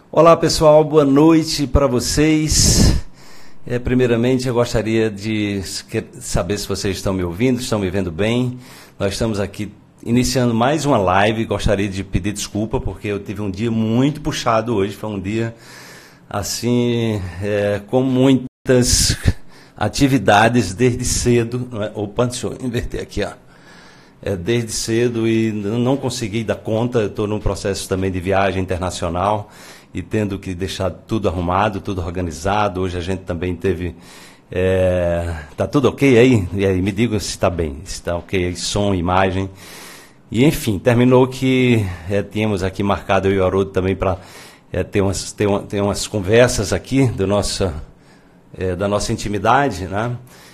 Olá pessoal, boa noite para vocês. Primeiramente eu gostaria de saber se vocês estão me ouvindo, estão me vendo bem. Nós estamos aqui iniciando mais uma live. Gostaria de pedir desculpa porque eu tive um dia muito puxado hoje. Foi um dia assim, com muitas atividades desde cedo. Opa, deixa eu inverter aqui, ó. Desde cedo e não consegui dar conta. Estou num processo também de viagem internacional e tendo que deixar tudo arrumado, tudo organizado. Hoje a gente também teve... Tá tudo ok aí? E aí, me digam se está bem, se está ok aí, som, imagem. E enfim, terminou que tínhamos aqui marcado eu e o Haroldo também para ter umas conversas aqui da nossa intimidade, né?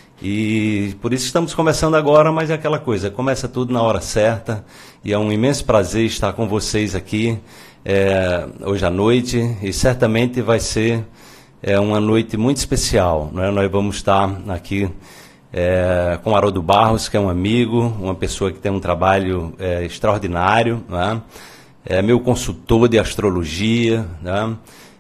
E por isso estamos começando agora, mas é aquela coisa, começa tudo na hora certa, e é um imenso prazer estar com vocês aqui hoje à noite, e certamente vai ser uma noite muito especial, né? Nós vamos estar aqui com o Haroldo Barros, que é um amigo, uma pessoa que tem um trabalho extraordinário, né? É meu consultor de astrologia, né?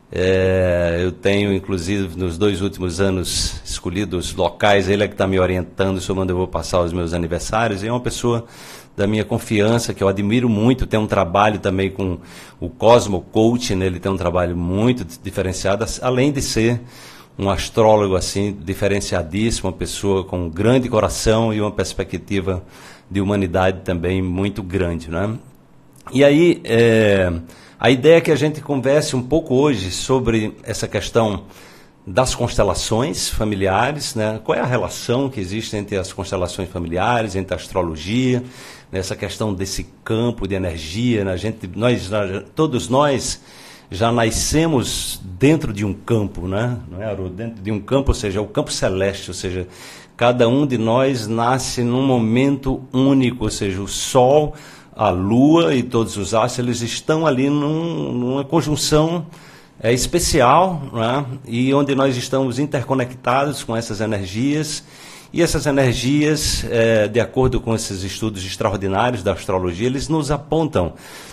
Eu tenho, inclusive, nos 2 últimos anos, escolhido os locais, ele é que está me orientando sobre onde eu vou passar os meus aniversários, e é uma pessoa da minha confiança, que eu admiro muito, tem um trabalho também com o Cosmo Coaching, né? Ele tem um trabalho muito diferenciado, além de ser um astrólogo assim, diferenciadíssimo, uma pessoa com um grande coração e uma perspectiva de humanidade também muito grande, né? E aí, a ideia é que a gente converse um pouco hoje sobre essa questão das constelações familiares, né? Qual é a relação que existe entre as constelações familiares, entre a astrologia, nessa questão desse campo de energia, né? Todos nós já nascemos dentro de um campo, né? Não é, Haroldo? Dentro de um campo, ou seja, o campo celeste, ou seja, cada um de nós nasce num momento único, ou seja, o Sol, a Lua e todos os astros, eles estão ali numa conjunção especial, né? E onde nós estamos interconectados com essas energias, e essas energias, de acordo com esses estudos extraordinários da astrologia, eles nos apontam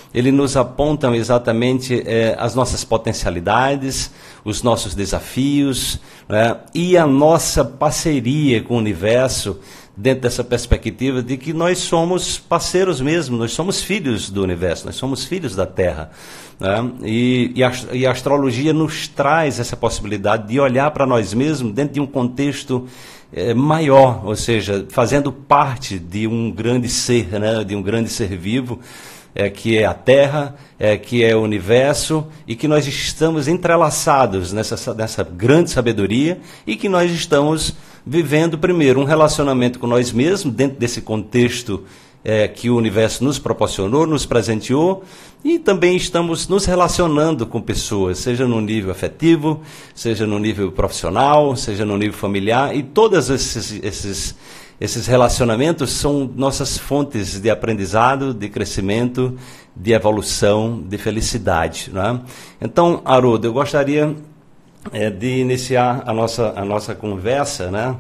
exatamente as nossas potencialidades, os nossos desafios, né? E a nossa parceria com o universo, dentro dessa perspectiva de que nós somos parceiros mesmo, nós somos filhos do universo, nós somos filhos da Terra, né? E a astrologia nos traz essa possibilidade de olhar para nós mesmos dentro de um contexto maior, ou seja, fazendo parte de um grande ser, né? De um grande ser vivo, que é a Terra, que é o universo, e que nós estamos entrelaçados nessa grande sabedoria, e que nós estamos vivendo, primeiro, um relacionamento com nós mesmos, dentro desse contexto que o universo nos proporcionou, nos presenteou, e também estamos nos relacionando com pessoas, seja no nível afetivo, seja no nível profissional, seja no nível familiar, e todos esses relacionamentos são nossas fontes de aprendizado, de crescimento, de evolução, de felicidade, né? Então, Haroldo, eu gostaria de iniciar a nossa conversa, né?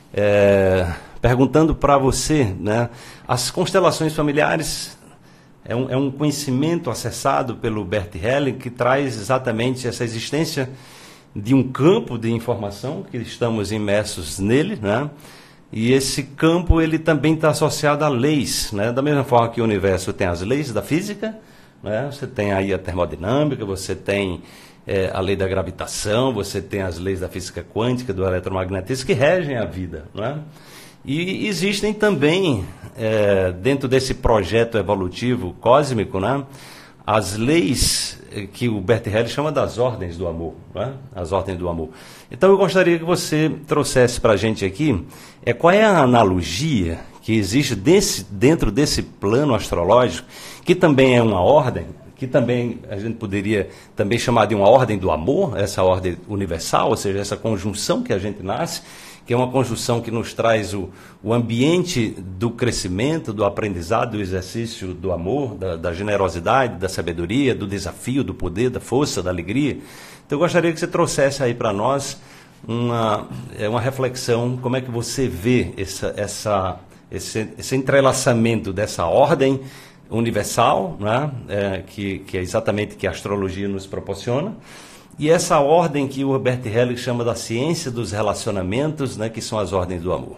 Perguntando para você, né? As constelações familiares é um conhecimento acessado pelo Bert Helling, que traz exatamente essa existência de um campo de informação que estamos imersos nele, né? E esse campo ele também está associado a leis, né? Da mesma forma que o universo tem as leis da física, né? Você tem aí a termodinâmica, você tem a lei da gravitação, você tem as leis da física quântica, do eletromagnetismo, que regem a vida, né? E existem também, dentro desse projeto evolutivo cósmico, né, as leis que o Bert Helling chama das ordens do amor, né? As ordens do amor. Então eu gostaria que você trouxesse para a gente aqui qual é a analogia que existe dentro desse plano astrológico, que também é uma ordem, que também a gente poderia também chamar de uma ordem do amor, essa ordem universal, ou seja, essa conjunção que a gente nasce, que é uma conjunção que nos traz o ambiente do crescimento, do aprendizado, do exercício do amor, da generosidade, da sabedoria, do desafio, do poder, da força, da alegria. Então eu gostaria que você trouxesse aí para nós uma reflexão, como é que você vê esse entrelaçamento dessa ordem universal, né? Que é exatamente o que a astrologia nos proporciona, e essa ordem que o Bert Hellinger chama da ciência dos relacionamentos, né? Que são as ordens do amor.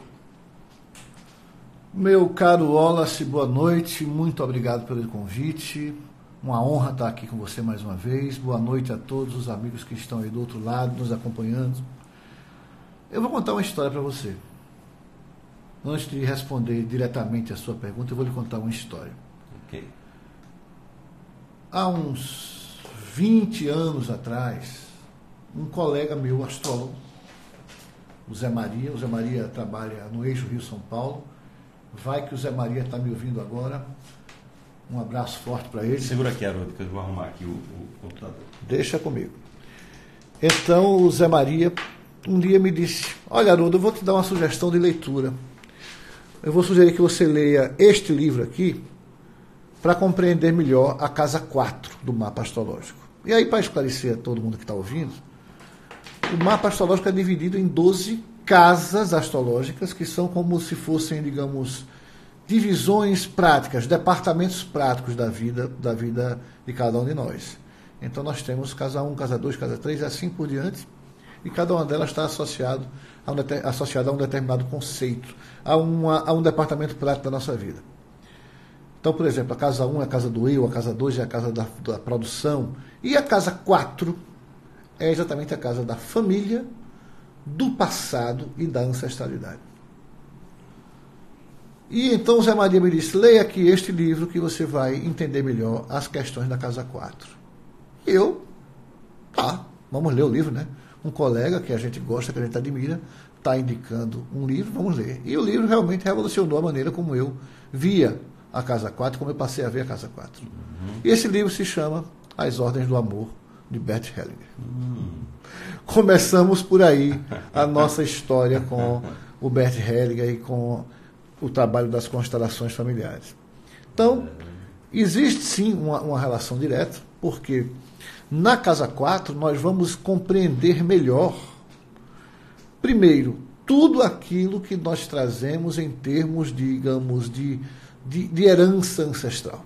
Meu caro Wallace, boa noite, muito obrigado pelo convite, uma honra estar aqui com você mais uma vez. Boa noite a todos os amigos que estão aí do outro lado, nos acompanhando. Eu vou contar uma história para você. Antes de responder diretamente a sua pergunta, eu vou lhe contar uma história. Okay. Há uns 20 anos atrás, um colega meu, astrólogo, o Zé Maria trabalha no eixo Rio-São Paulo. Vai que o Zé Maria está me ouvindo agora. Um abraço forte para ele. Segura aqui, Haroldo, que eu vou arrumar aqui o computador. Deixa comigo. Então, o Zé Maria um dia me disse: olha, Haroldo, eu vou te dar uma sugestão de leitura. Eu vou sugerir que você leia este livro aqui para compreender melhor a casa 4 do mapa astrológico. E aí, para esclarecer a todo mundo que está ouvindo, o mapa astrológico é dividido em 12 casas astrológicas, que são como se fossem, digamos, divisões práticas, departamentos práticos da vida de cada um de nós. Então nós temos casa 1, casa 2, casa 3 e assim por diante, e cada uma delas está associada a um determinado conceito, a um departamento prático da nossa vida. Então, por exemplo, a casa 1 é a casa do eu, a casa 2 é a casa da produção, e a casa 4 é exatamente a casa da família, do passado e da ancestralidade. E então o Zé Maria me disse: leia aqui este livro que você vai entender melhor as questões da casa 4. Vamos ler o livro, né? Um colega que a gente gosta, que a gente admira, está indicando um livro, vamos ler. E o livro realmente revolucionou a maneira como eu via a casa 4, como eu passei a ver a casa 4. E esse livro se chama As Ordens do Amor, de Bert Hellinger. Começamos por aí a nossa história com o Bert Hellinger e com o trabalho das constelações familiares. Então, existe sim uma relação direta, porque na casa 4 nós vamos compreender melhor, primeiro, tudo aquilo que nós trazemos em termos, digamos, de herança ancestral.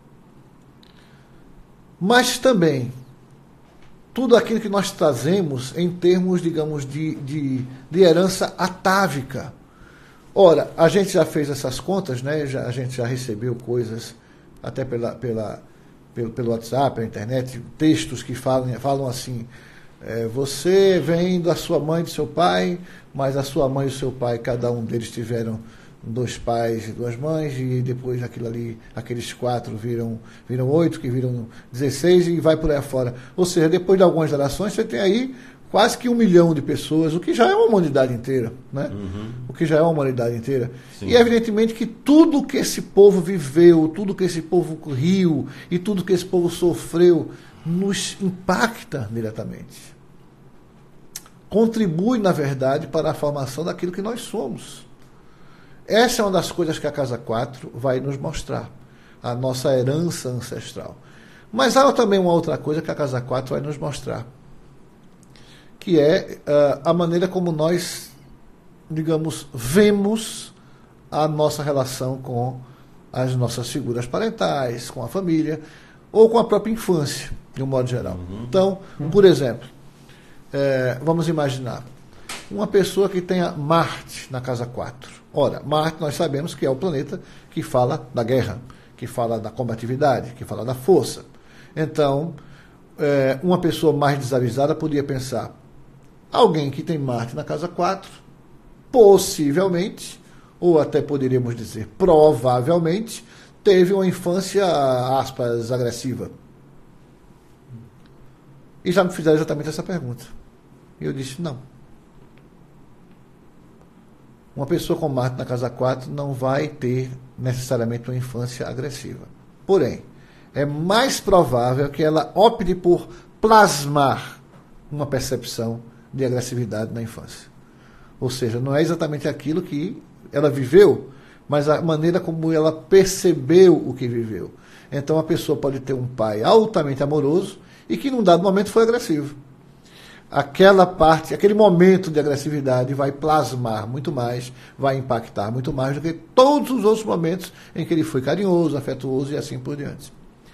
Mas também tudo aquilo que nós trazemos em termos, digamos, de herança atávica. Ora, a gente já fez essas contas, né? A gente já recebeu coisas, até pelo WhatsApp, pela internet, textos que falam assim: você vem da sua mãe e do seu pai, mas a sua mãe e o seu pai, cada um deles tiveram 2 pais e 2 mães, e depois aquilo ali, aqueles 4 viram 8, que viram 16 e vai por aí afora. Ou seja, depois de algumas gerações, você tem aí quase que 1 milhão de pessoas, o que já é uma humanidade inteira, né? O que já é uma humanidade inteira. Sim. E evidentemente que tudo que esse povo viveu, tudo que esse povo riu e tudo que esse povo sofreu nos impacta diretamente. Contribui, na verdade, para a formação daquilo que nós somos. Essa é uma das coisas que a casa 4 vai nos mostrar, a nossa herança ancestral. Mas há também uma outra coisa que a casa 4 vai nos mostrar, que é a maneira como nós, digamos, vemos a nossa relação com as nossas figuras parentais, com a família, ou com a própria infância, de um modo geral. Então, por exemplo, vamos imaginar uma pessoa que tenha Marte na casa 4. Ora, Marte nós sabemos que é o planeta que fala da guerra, que fala da combatividade, que fala da força. Então, uma pessoa mais desavisada podia pensar: alguém que tem Marte na casa 4, possivelmente, ou até poderíamos dizer provavelmente, teve uma infância, aspas, agressiva. E já me fizeram exatamente essa pergunta. E eu disse: não. Uma pessoa com Marte na casa 4 não vai ter necessariamente uma infância agressiva. Porém, é mais provável que ela opte por plasmar uma percepção de agressividade na infância. Ou seja, não é exatamente aquilo que ela viveu, mas a maneira como ela percebeu o que viveu. Então a pessoa pode ter um pai altamente amoroso e que num dado momento foi agressivo. aquela parte, aquele momento de agressividade vai plasmar muito mais, vai impactar muito mais do que todos os outros momentos em que ele foi carinhoso, afetuoso e assim por diante.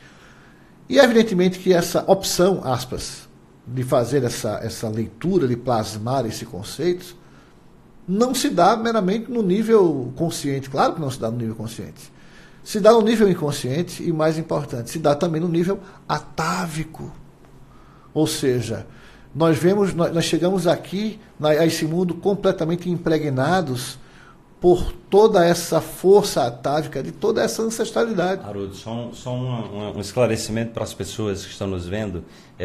E evidentemente que essa opção, aspas, de fazer essa leitura, de plasmar esse conceito, não se dá meramente no nível consciente. Claro que não se dá no nível consciente. Se dá no nível inconsciente e, mais importante, se dá também no nível atávico. Ou seja, nós chegamos aqui a esse mundo completamente impregnados por toda essa força atávica, de toda essa ancestralidade. Haroldo, só um esclarecimento para as pessoas que estão nos vendo.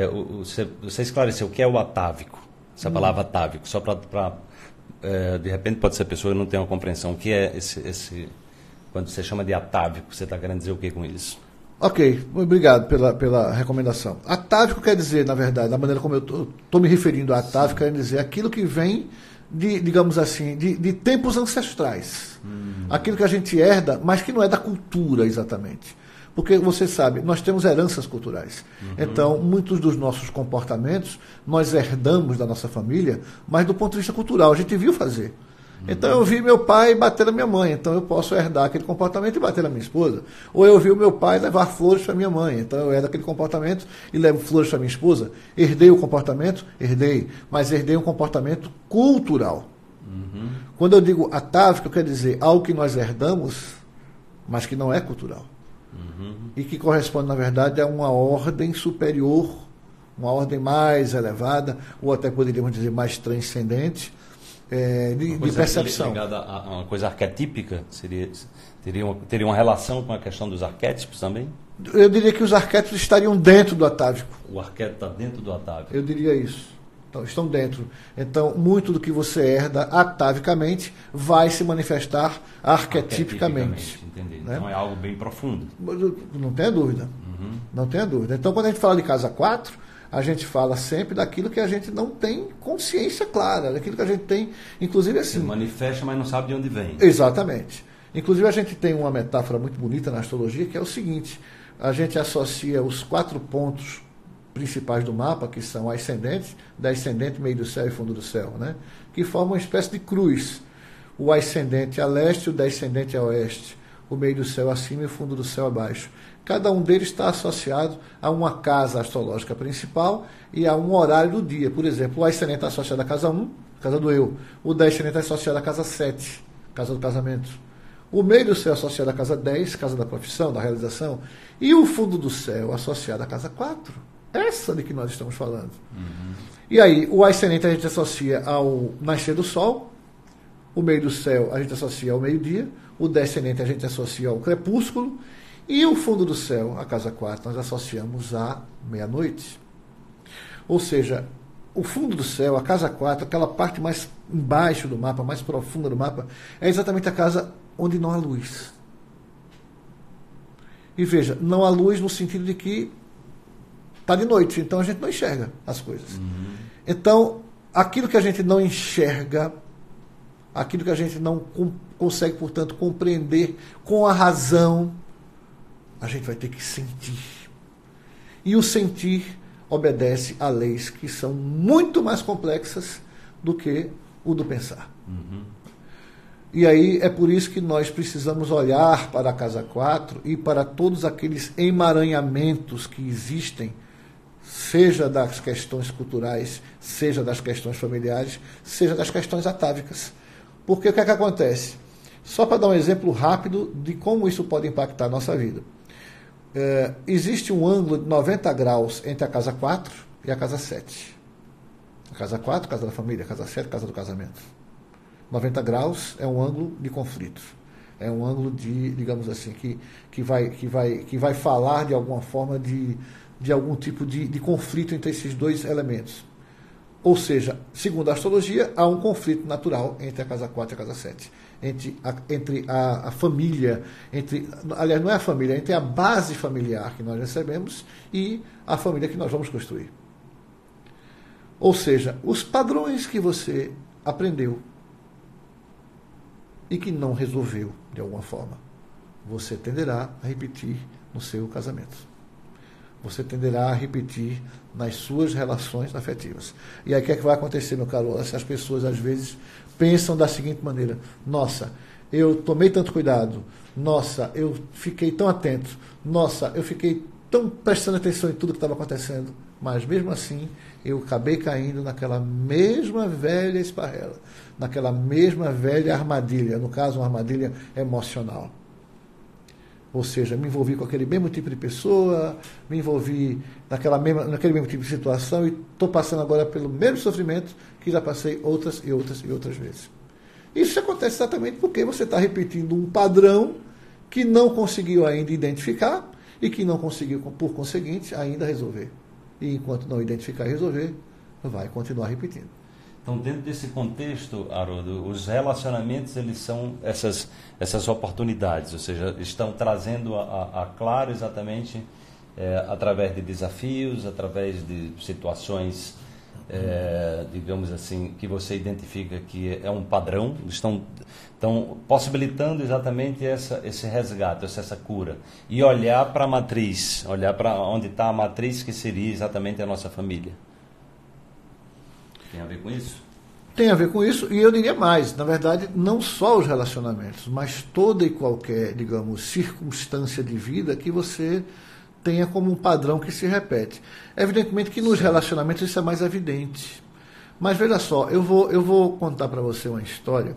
Você esclareceu o que é o atávico, essa palavra atávico, só para de repente pode ser a pessoa que não tem uma compreensão. O que é esse quando você chama de atávico, você está querendo dizer o que com isso? Ok, obrigado pela recomendação. Atávico quer dizer, na verdade, da maneira como eu estou me referindo a atávico, quer dizer aquilo que vem digamos assim, de tempos ancestrais. Aquilo que a gente herda, mas que não é da cultura exatamente. Porque você sabe, nós temos heranças culturais. Então, muitos dos nossos comportamentos nós herdamos da nossa família, mas do ponto de vista cultural, a gente viu fazer. Então eu vi meu pai bater na minha mãe, então eu posso herdar aquele comportamento e bater na minha esposa. Ou eu vi o meu pai levar flores para minha mãe, então eu herdo aquele comportamento e levo flores para minha esposa. Herdei o comportamento? Herdei, mas herdei um comportamento cultural. Quando eu digo atávico, quer dizer algo que nós herdamos, mas que não é cultural. E que corresponde, na verdade, a uma ordem superior, uma ordem mais elevada, ou até poderíamos dizer mais transcendente, de percepção. Ligada a uma coisa arquetípica? Teria uma relação com a questão dos arquétipos também? Eu diria que os arquétipos estariam dentro do atávico. O arquétipo está dentro do atávico? Eu diria isso. Então, estão dentro. Então, muito do que você herda atavicamente vai se manifestar arquetipicamente. Entendi. Né? Então é algo bem profundo. Não tenha dúvida. Não tenha dúvida. Então, quando a gente fala de casa 4, a gente fala sempre daquilo que a gente não tem consciência clara, daquilo que a gente tem, inclusive assim... Se manifesta, mas não sabe de onde vem. Exatamente. Inclusive, a gente tem uma metáfora muito bonita na astrologia, que é o seguinte: a gente associa os 4 pontos principais do mapa, que são ascendentes, descendente, meio do céu e fundo do céu, né? Que formam uma espécie de cruz. O ascendente a leste, o descendente a oeste, o meio do céu acima e o fundo do céu abaixo. Cada um deles está associado a uma casa astrológica principal e a um horário do dia. Por exemplo, o ascendente está associado à casa 1, casa do eu. O descendente está associado à casa 7, casa do casamento. O meio do céu associado à casa 10, casa da profissão, da realização. E o fundo do céu associado à casa 4. Essa de que nós estamos falando. E aí, o ascendente a gente associa ao nascer do sol. O meio do céu a gente associa ao meio-dia. O descendente a gente associa ao crepúsculo. E o fundo do céu, a casa 4, nós associamos à meia-noite. Ou seja, o fundo do céu, a casa 4, aquela parte mais embaixo do mapa, mais profunda do mapa, é exatamente a casa onde não há luz. E veja, não há luz no sentido de que está de noite, então a gente não enxerga as coisas. Então, aquilo que a gente não enxerga, aquilo que a gente não consegue, portanto, compreender com a razão, a gente vai ter que sentir. E o sentir obedece a leis que são muito mais complexas do que o do pensar. E aí é por isso que nós precisamos olhar para a casa 4 e para todos aqueles emaranhamentos que existem, seja das questões culturais, seja das questões familiares, seja das questões atávicas. Porque o que é que acontece? Só para dar um exemplo rápido de como isso pode impactar a nossa vida. Existe um ângulo de 90 graus entre a casa 4 e a casa 7. A casa 4, casa da família, a casa 7, casa do casamento. 90 graus é um ângulo de conflito. É um ângulo de, digamos assim, que vai falar de alguma forma de algum tipo de conflito entre esses dois elementos. Ou seja, segundo a astrologia, há um conflito natural entre a casa 4 e a casa 7. Entre a família, aliás, não é a família, entre a base familiar que nós recebemos e a família que nós vamos construir. Ou seja, os padrões que você aprendeu e que não resolveu de alguma forma, você tenderá a repetir no seu casamento. você tenderá a repetir nas suas relações afetivas. E aí o que é que vai acontecer, meu caro? Essas pessoas às vezes pensam da seguinte maneira: nossa, eu tomei tanto cuidado, nossa, eu fiquei tão atento, nossa, eu fiquei tão prestando atenção em tudo que estava acontecendo, mas mesmo assim eu acabei caindo naquela mesma velha esparrela, naquela mesma velha armadilha, no caso uma armadilha emocional. Ou seja, me envolvi com aquele mesmo tipo de pessoa, me envolvi naquele mesmo tipo de situação e estou passando agora pelo mesmo sofrimento que já passei outras e outras e outras vezes. Isso acontece exatamente porque você está repetindo um padrão que não conseguiu ainda identificar e que não conseguiu, por conseguinte, ainda resolver. E enquanto não identificar e resolver, vai continuar repetindo. Então, dentro desse contexto, Haroldo, os relacionamentos, eles são essas oportunidades, ou seja, estão trazendo a claro exatamente através de desafios, através de situações, digamos assim, que você identifica que é um padrão, estão possibilitando exatamente esse resgate, essa cura. E olhar para a matriz, olhar para onde está a matriz, que seria exatamente a nossa família. Tem a ver com isso? Tem a ver com isso, e eu diria mais, na verdade, não só os relacionamentos, mas toda e qualquer, digamos, circunstância de vida que você tenha como um padrão que se repete. Evidentemente que nos relacionamentos isso é mais evidente. Mas veja só, eu vou contar para você uma história.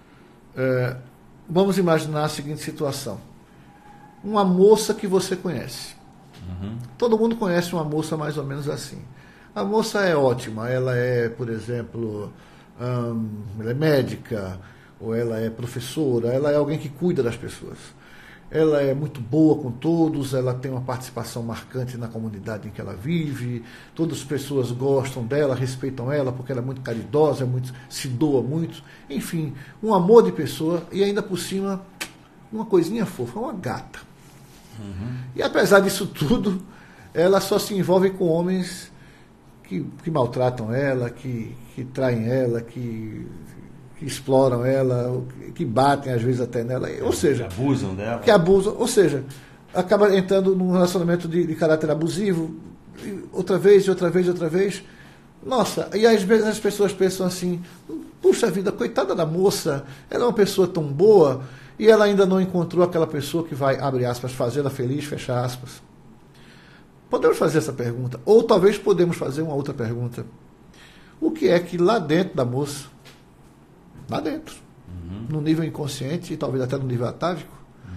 Vamos imaginar a seguinte situação. Uma moça que você conhece. Uhum. Todo mundo conhece uma moça mais ou menos assim. A moça é ótima, ela é, por exemplo, ela é médica, ou ela é professora, ela é alguém que cuida das pessoas. Ela é muito boa com todos, ela tem uma participação marcante na comunidade em que ela vive, todas as pessoas gostam dela, respeitam ela, porque ela é muito caridosa, se doa muito. Enfim, um amor de pessoa e ainda por cima, uma coisinha fofa, uma gata. Uhum. E apesar disso tudo, ela só se envolve com homens que maltratam ela, que traem ela, que exploram ela, que batem às vezes até nela, ou seja, que abusam dela. Que abusam, ou seja, acaba entrando num relacionamento de caráter abusivo, outra vez, e outra vez, e outra vez. Nossa, e às vezes as pessoas pensam assim: puxa vida, coitada da moça, ela é uma pessoa tão boa e ela ainda não encontrou aquela pessoa que vai, abre aspas, fazê-la feliz, fecha aspas. Podemos fazer essa pergunta, ou talvez podemos fazer uma outra pergunta. O que é que lá dentro da moça, lá dentro, no nível inconsciente e talvez até no nível atávico,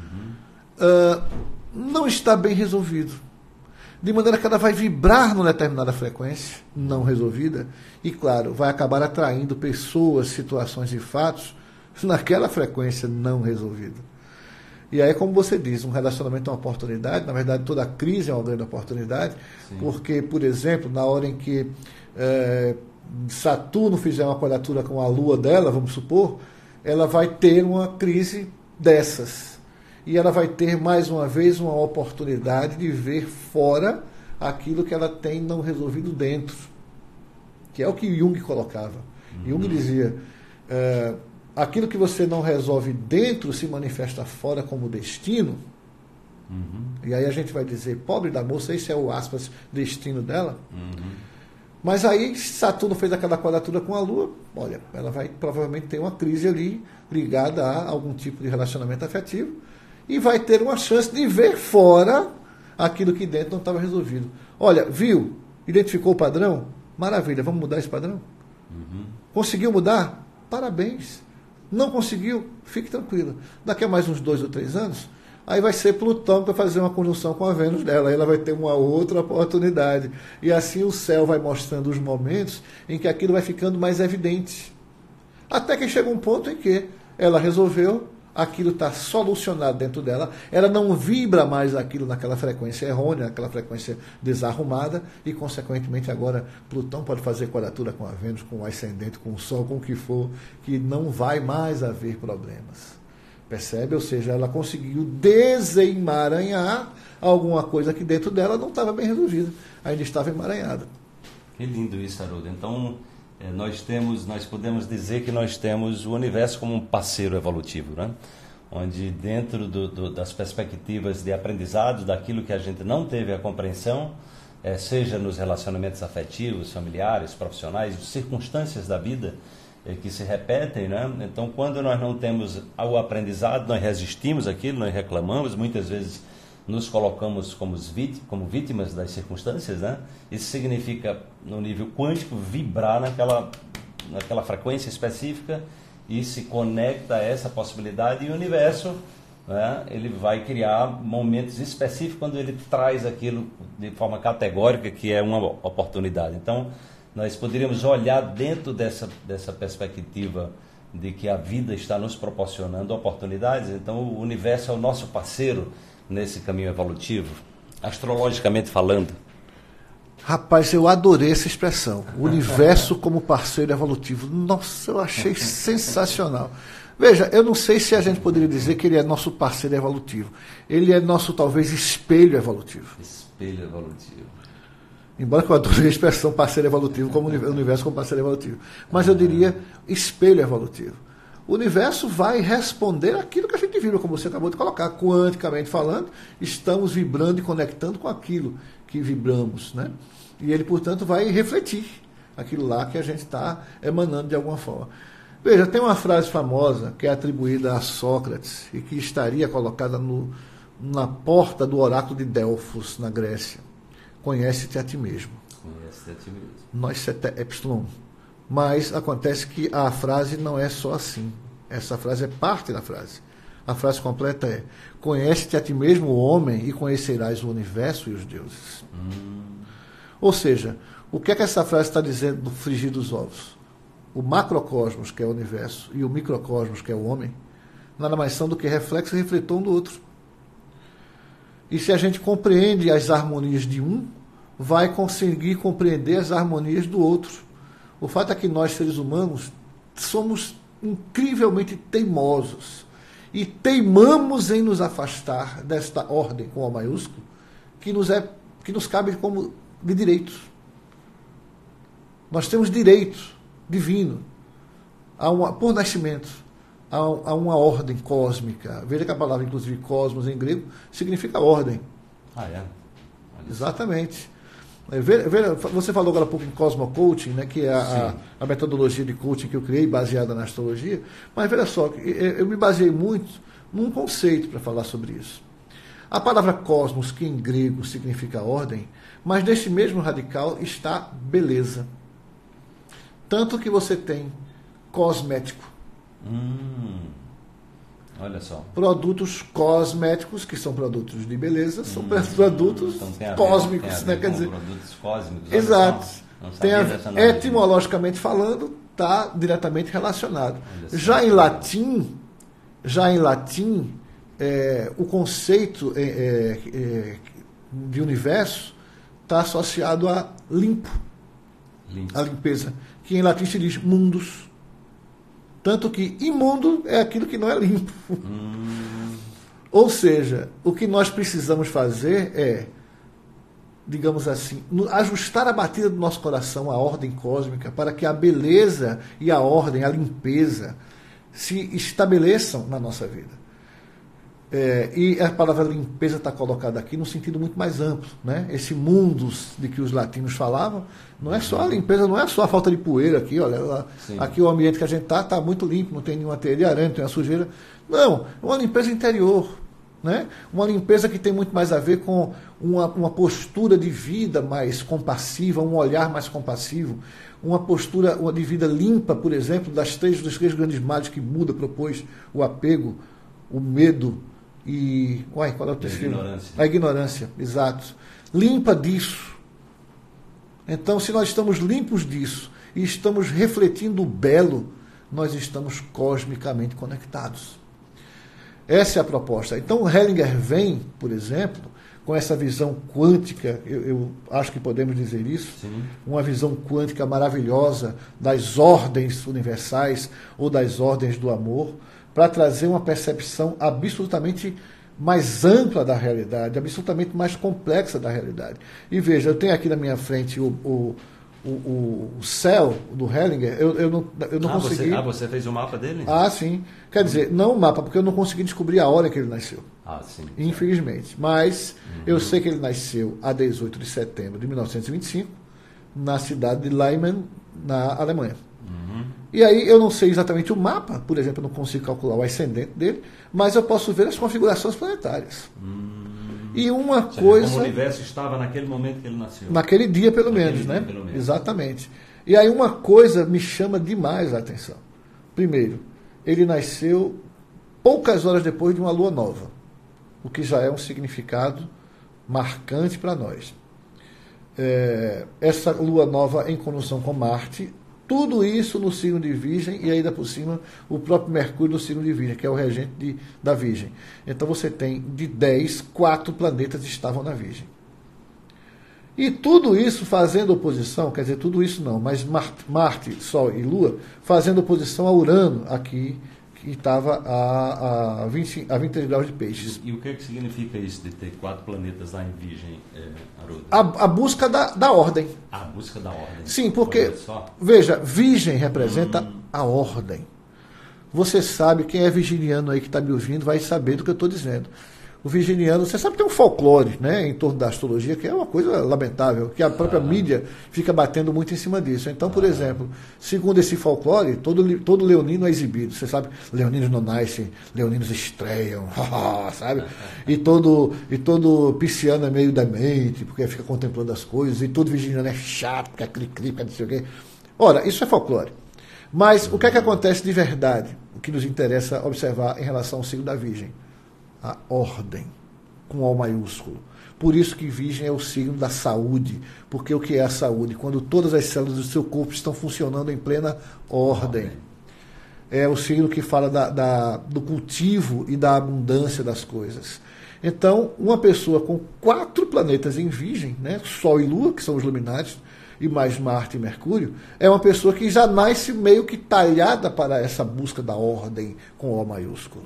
não está bem resolvido? De maneira que ela vai vibrar numa determinada frequência não resolvida e, claro, vai acabar atraindo pessoas, situações e fatos naquela frequência não resolvida. E aí, como você diz, um relacionamento é uma oportunidade. Na verdade, toda crise é uma grande oportunidade. Sim. Porque, por exemplo, na hora em que Saturno fizer uma quadratura com a Lua dela, vamos supor, ela vai ter uma crise dessas. E ela vai ter, mais uma vez, uma oportunidade de ver fora aquilo que ela tem não resolvido dentro. Que é o que Jung colocava. Jung dizia... aquilo que você não resolve dentro se manifesta fora como destino. E aí a gente vai dizer, pobre da moça, esse é o aspas destino dela. Mas aí Saturno fez aquela quadratura com a Lua, olha, ela vai provavelmente ter uma crise ali ligada a algum tipo de relacionamento afetivo e vai ter uma chance de ver fora aquilo que dentro não estava resolvido. Olha, viu? Identificou o padrão? Maravilha, vamos mudar esse padrão? Conseguiu mudar? Parabéns. Não conseguiu? Fique tranquila. Daqui a mais uns 2 ou 3 anos, aí vai ser Plutão para fazer uma conjunção com a Vênus dela. Aí ela vai ter uma outra oportunidade. E assim o céu vai mostrando os momentos em que aquilo vai ficando mais evidente. Até que chega um ponto em que ela resolveu, aquilo está solucionado dentro dela, ela não vibra mais aquilo naquela frequência errônea, naquela frequência desarrumada, e consequentemente agora Plutão pode fazer quadratura com a Vênus, com o ascendente, com o Sol, com o que for, que não vai mais haver problemas. Percebe? Ou seja, ela conseguiu desemaranhar alguma coisa que dentro dela não estava bem resolvida, ainda estava emaranhada. Que lindo isso, Haroldo. Então, nós podemos dizer que nós temos o universo como um parceiro evolutivo, né? onde dentro das perspectivas de aprendizado, daquilo que a gente não teve a compreensão, seja nos relacionamentos afetivos, familiares, profissionais, circunstâncias da vida que se repetem, né? Então, quando nós não temos o aprendizado, nós resistimos àquilo, nós reclamamos, muitas vezes nos colocamos como vítimas das circunstâncias, né? Isso significa, no nível quântico, vibrar naquela frequência específica e se conecta a essa possibilidade, e o universo, né, ele vai criar momentos específicos quando ele traz aquilo de forma categórica, que é uma oportunidade. Então, nós poderíamos olhar dentro dessa perspectiva de que a vida está nos proporcionando oportunidades. Então, o universo é o nosso parceiro nesse caminho evolutivo, astrologicamente falando. Rapaz, eu adorei essa expressão, o universo como parceiro evolutivo. Nossa, eu achei sensacional. Veja, eu não sei se a gente poderia dizer que ele é nosso parceiro evolutivo. Ele é nosso, talvez, espelho evolutivo. Espelho evolutivo. Embora eu adore a expressão parceiro evolutivo, como o universo como parceiro evolutivo. Mas eu diria espelho evolutivo. O universo vai responder aquilo que a gente vibra, como você acabou de colocar, quanticamente falando, estamos vibrando e conectando com aquilo que vibramos, né? E ele, portanto, vai refletir aquilo lá que a gente está emanando de alguma forma. Veja, tem uma frase famosa que é atribuída a Sócrates e que estaria colocada na porta do oráculo de Delfos, na Grécia. Conhece-te a ti mesmo. Conhece-te a ti mesmo. Nós sete epsilon. Mas acontece que a frase não é só assim. Essa frase é parte da frase. A frase completa é: conhece-te a ti mesmo, o homem, e conhecerás o universo e os deuses. Ou seja, o que é que essa frase está dizendo do frigir dos ovos? O macrocosmos, que é o universo, e o microcosmos, que é o homem, nada mais são do que reflexo e refletor um do outro. E se a gente compreende as harmonias de um, vai conseguir compreender as harmonias do outro. O fato é que nós, seres humanos, somos incrivelmente teimosos e teimamos em nos afastar desta ordem com O maiúsculo que nos cabe como de direitos. Nós temos direito divino por nascimento a uma ordem cósmica. Veja que a palavra, inclusive, cosmos em grego, significa ordem. Ah, é? Exatamente. Você falou agora há pouco em Cosmo Coaching, né, que é a metodologia de coaching que eu criei, baseada na astrologia, mas veja só, eu me baseei muito num conceito para falar sobre isso. A palavra cosmos, que em grego significa ordem, mas nesse mesmo radical está beleza. Tanto que você tem cosmético. Olha só. Produtos cosméticos, que são produtos de beleza, são produtos cósmicos, né? Quer dizer, produtos cósmicos. Exato. Etimologicamente falando, está diretamente relacionado. Já em latim, o conceito de universo está associado a limpo, a limpeza, que em latim se diz mundus. Tanto que imundo é aquilo que não é limpo. Ou seja, o que nós precisamos fazer é, digamos assim, ajustar a batida do nosso coração à ordem cósmica para que a beleza e a ordem, a limpeza, se estabeleçam na nossa vida. E a palavra limpeza está colocada aqui num sentido muito mais amplo, né? Esse mundus de que os latinos falavam, não é só a limpeza, não é só a falta de poeira aqui, olha, aqui o ambiente que a gente está muito limpo, não tem nenhuma teia de aranha, não tem uma sujeira. Não, é uma limpeza interior, né? Uma limpeza que tem muito mais a ver com uma postura de vida mais compassiva, um olhar mais compassivo, uma postura de vida limpa, por exemplo, dos três grandes males que Buda propôs: o apego, o medo e... qual é o terceiro? A ignorância, exato. Limpa disso. Então, se nós estamos limpos disso e estamos refletindo o belo, nós estamos cosmicamente conectados. Essa é a proposta. Então, Hellinger vem, por exemplo, com essa visão quântica, eu acho que podemos dizer isso, uma visão quântica maravilhosa das ordens universais ou das ordens do amor, para trazer uma percepção absolutamente mais ampla da realidade, absolutamente mais complexa da realidade. E veja, eu tenho aqui na minha frente o o céu do Hellinger, eu não consegui... Você fez o mapa dele? Sim. Quer dizer, não o mapa, porque eu não consegui descobrir a hora que ele nasceu. Sim. Infelizmente. Mas eu sei que ele nasceu a 18 de setembro de 1925, na cidade de Leimen, na Alemanha. E aí eu não sei exatamente o mapa, por exemplo, eu não consigo calcular o ascendente dele, mas eu posso ver as configurações planetárias. E uma coisa... Como o universo estava naquele momento que ele nasceu. Naquele dia, pelo menos, né? Exatamente. E aí uma coisa me chama demais a atenção. Primeiro, ele nasceu poucas horas depois de uma lua nova, o que já é um significado marcante para nós. Essa lua nova em conjunção com Marte, tudo isso no signo de Virgem, e ainda por cima o próprio Mercúrio no signo de Virgem, que é o regente da Virgem. Então você tem de 10, 4 planetas estavam na Virgem. E tudo isso fazendo oposição, quer dizer, tudo isso não, mas Marte, Sol e Lua, fazendo oposição a Urano, aqui, que estava a 23 graus de Peixes. E o que é que significa isso de ter 4 planetas lá em Virgem, Haroldo? A busca da ordem. A busca da ordem. Sim, porque, veja, Virgem representa a ordem. Você sabe, quem é virginiano aí que está me ouvindo vai saber do que eu estou dizendo. O virginiano, você sabe que tem um folclore, né, em torno da astrologia, que é uma coisa lamentável, que a própria mídia fica batendo muito em cima disso. Então, por exemplo, segundo esse folclore, todo leonino é exibido. Você sabe, leoninos não nascem, leoninos estreiam, sabe? E todo pisciano é meio demente, porque fica contemplando as coisas, e todo virginiano é chato, porque é cri-cri, porque não sei o quê. Ora, isso é folclore. Mas o que é que acontece de verdade? O que nos interessa observar em relação ao signo da Virgem? A ordem, com O maiúsculo. Por isso que Virgem é o signo da saúde. Porque o que é a saúde? Quando todas as células do seu corpo estão funcionando em plena ordem. É o signo que fala do cultivo e da abundância das coisas. Então, uma pessoa com 4 planetas em Virgem, né, Sol e Lua, que são os luminares, e mais Marte e Mercúrio, é uma pessoa que já nasce meio que talhada para essa busca da ordem com O maiúsculo.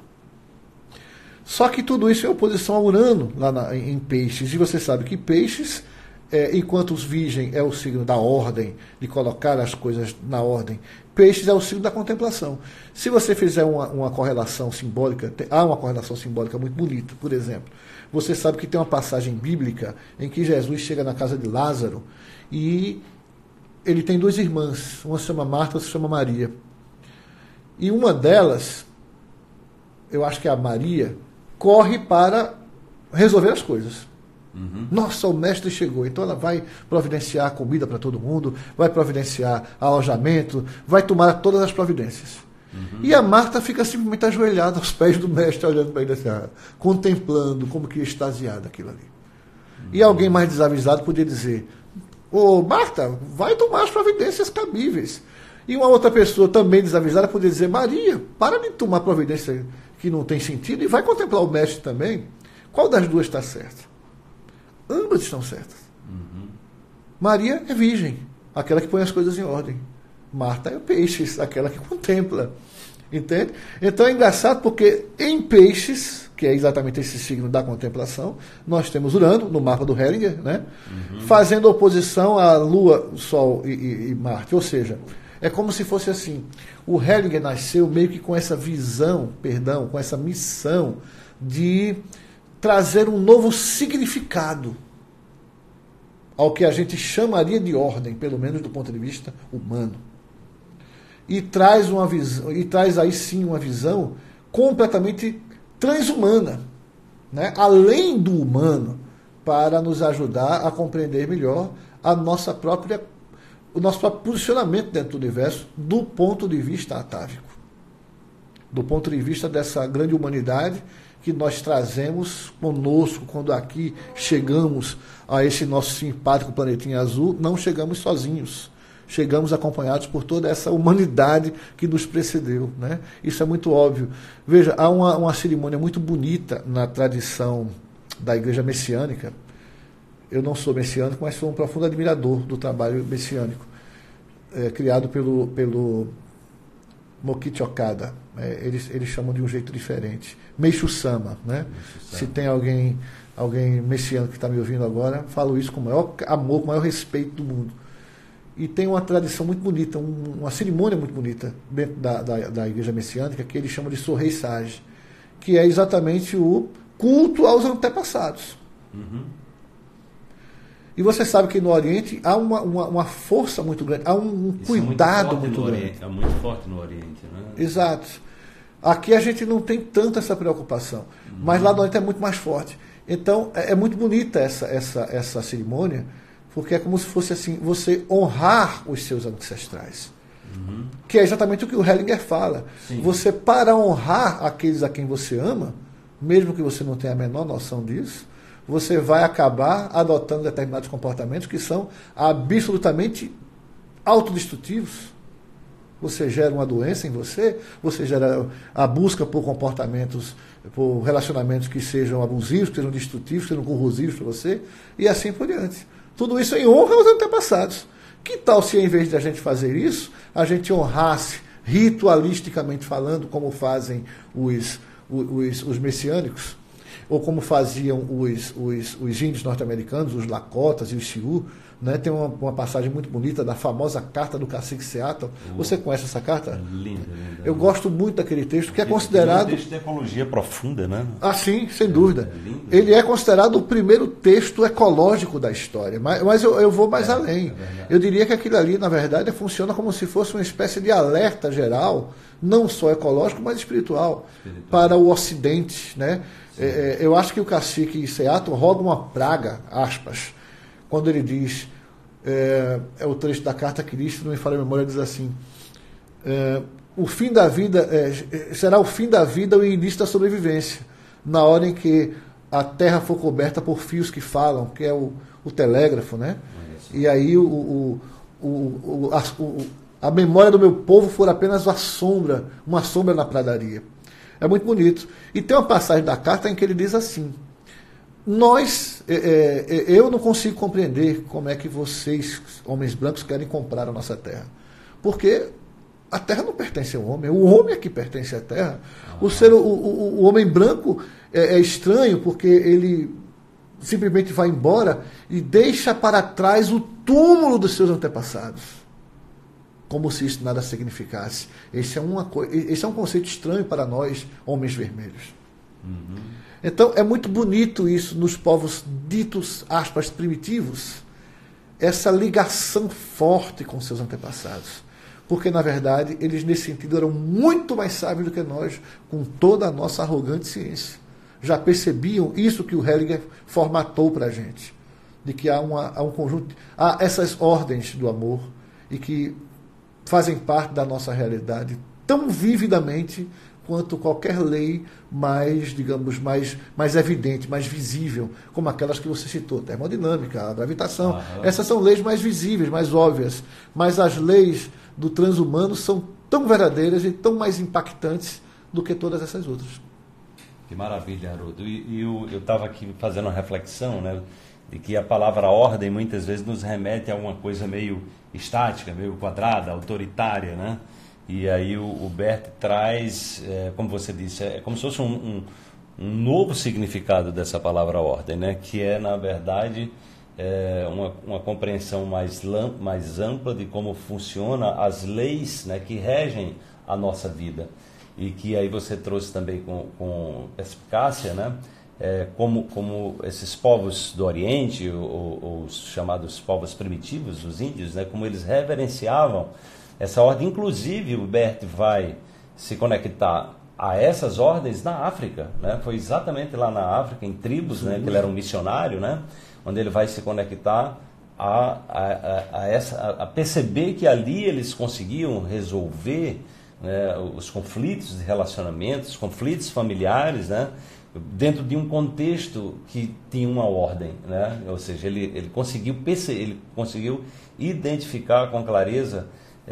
Só que tudo isso é oposição a Urano, lá em Peixes. E você sabe que Peixes, enquanto os Virgem é o signo da ordem, de colocar as coisas na ordem, Peixes é o signo da contemplação. Se você fizer uma correlação simbólica, há uma correlação simbólica muito bonita. Por exemplo, você sabe que tem uma passagem bíblica em que Jesus chega na casa de Lázaro e ele tem 2 irmãs. Uma se chama Marta, outra se chama Maria. E uma delas, eu acho que é a Maria, corre para resolver as coisas. Nossa, o mestre chegou. Então ela vai providenciar comida para todo mundo, vai providenciar alojamento, vai tomar todas as providências. E a Marta fica simplesmente ajoelhada aos pés do mestre, olhando para ele assim, contemplando, como que extasiada aquilo ali. E alguém mais desavisado podia dizer: ô Marta, vai tomar as providências cabíveis. E uma outra pessoa também desavisada podia dizer: Maria, para de tomar providência que não tem sentido e vai contemplar o mestre também. Qual das duas está certa? Ambas estão certas. Maria é Virgem, aquela que põe as coisas em ordem. Marta é Peixes, aquela que contempla. Entende? Então é engraçado porque em Peixes, que é exatamente esse signo da contemplação, nós temos Urano, no mapa do Hellinger, né? Fazendo oposição à Lua, Sol e Marte. Ou seja, é como se fosse assim, o Hellinger nasceu meio que com essa visão, com essa missão de trazer um novo significado ao que a gente chamaria de ordem, pelo menos do ponto de vista humano. E traz uma visão, e traz aí sim uma visão completamente transhumana, né? Além do humano, para nos ajudar a compreender melhor o nosso próprio posicionamento dentro do universo do ponto de vista atávico, do ponto de vista dessa grande humanidade que nós trazemos conosco quando aqui chegamos a esse nosso simpático planetinha azul. Não chegamos sozinhos, chegamos acompanhados por toda essa humanidade que nos precedeu, né? Isso é muito óbvio. Veja, há uma cerimônia muito bonita na tradição da Igreja Messiânica. Eu não sou messiânico, mas sou um profundo admirador do trabalho messiânico, criado pelo Mokichi Okada. Eles chamam de um jeito diferente. Meishu Sama, né? Se tem alguém messiânico que está me ouvindo agora, falo isso com o maior amor, com o maior respeito do mundo. e tem uma tradição muito bonita, uma cerimônia muito bonita dentro da igreja messiânica, que eles chamam de Sorrei Sage, que é exatamente o culto aos antepassados. Uhum. E você sabe que no Oriente há uma força muito grande, há um cuidado muito grande. É muito forte no Oriente, né? Exato. Aqui a gente não tem tanto essa preocupação, mas lá no Oriente é muito mais forte. Então é muito bonita essa cerimônia, porque é como se fosse assim, você honrar os seus ancestrais. Uhum. Que é exatamente o que o Hellinger fala. Sim. Você, para honrar aqueles a quem você ama, mesmo que você não tenha a menor noção disso, você vai acabar adotando determinados comportamentos que são absolutamente autodestrutivos. Você gera uma doença em você gera a busca por comportamentos, por relacionamentos que sejam abusivos, que sejam destrutivos, que sejam corrosivos para você, e assim por diante. Tudo isso em honra aos antepassados. Que tal se, em vez de a gente fazer isso, a gente honrasse, ritualisticamente falando, como fazem os messiânicos, ou como faziam os índios norte-americanos, os Lakotas e os Sioux, né? Tem uma passagem muito bonita da famosa carta do cacique Seattle. Você conhece essa carta? Linda. Eu gosto muito daquele texto, que é considerado... É um texto de ecologia profunda, né? Ah, sim, sem dúvida. Lindo. Ele é considerado o primeiro texto ecológico da história, mas eu vou mais além. Eu diria que aquilo ali, na verdade, funciona como se fosse uma espécie de alerta geral, não só ecológico, mas espiritual. Para o Ocidente, né? Eu acho que o cacique Seattle roga uma praga, aspas, quando ele diz, é o trecho da carta a Cristo, não me falha a memória, diz assim, o fim da vida, será o fim da vida o início da sobrevivência, na hora em que a terra for coberta por fios que falam, que é o telégrafo, né? E aí a memória do meu povo for apenas uma sombra na pradaria. É muito bonito. E tem uma passagem da carta em que ele diz assim, eu não consigo compreender como é que vocês, homens brancos, querem comprar a nossa terra. Porque a terra não pertence ao homem, o homem é que pertence à terra. O homem branco é estranho porque ele simplesmente vai embora e deixa para trás o túmulo dos seus antepassados. Como se isso nada significasse. Esse é um conceito estranho para nós, homens vermelhos. Uhum. Então, é muito bonito isso nos povos ditos, aspas, primitivos, essa ligação forte com seus antepassados. Porque, na verdade, eles, nesse sentido, eram muito mais sábios do que nós, com toda a nossa arrogante ciência. Já percebiam isso que o Hellinger formatou para a gente, de que há um conjunto, há essas ordens do amor, e que fazem parte da nossa realidade tão vividamente quanto qualquer lei mais, digamos, mais evidente, mais visível, como aquelas que você citou, termodinâmica, a gravitação. Essas são leis mais visíveis, mais óbvias, mas as leis do transhumano são tão verdadeiras e tão mais impactantes do que todas essas outras. Que maravilha, Haroldo. E eu estava aqui fazendo uma reflexão, né, de que a palavra ordem muitas vezes nos remete a uma coisa meio estática, meio quadrada, autoritária, né? E aí o Bert traz, como você disse, é como se fosse um novo significado dessa palavra ordem, né? Que é, na verdade, uma compreensão mais ampla de como funcionam as leis, né, que regem a nossa vida. E que aí você trouxe também com perspicácia, né? Como esses povos do Oriente, os chamados povos primitivos, os índios, né, como eles reverenciavam essa ordem. Inclusive, o Bert vai se conectar a essas ordens na África, né? Foi exatamente lá na África, em tribos, né, que ele era um missionário, né, onde ele vai se conectar a perceber que ali eles conseguiam resolver, né, os conflitos de relacionamentos, os conflitos familiares, né, dentro de um contexto que tinha uma ordem, né? Ou seja, ele conseguiu identificar com clareza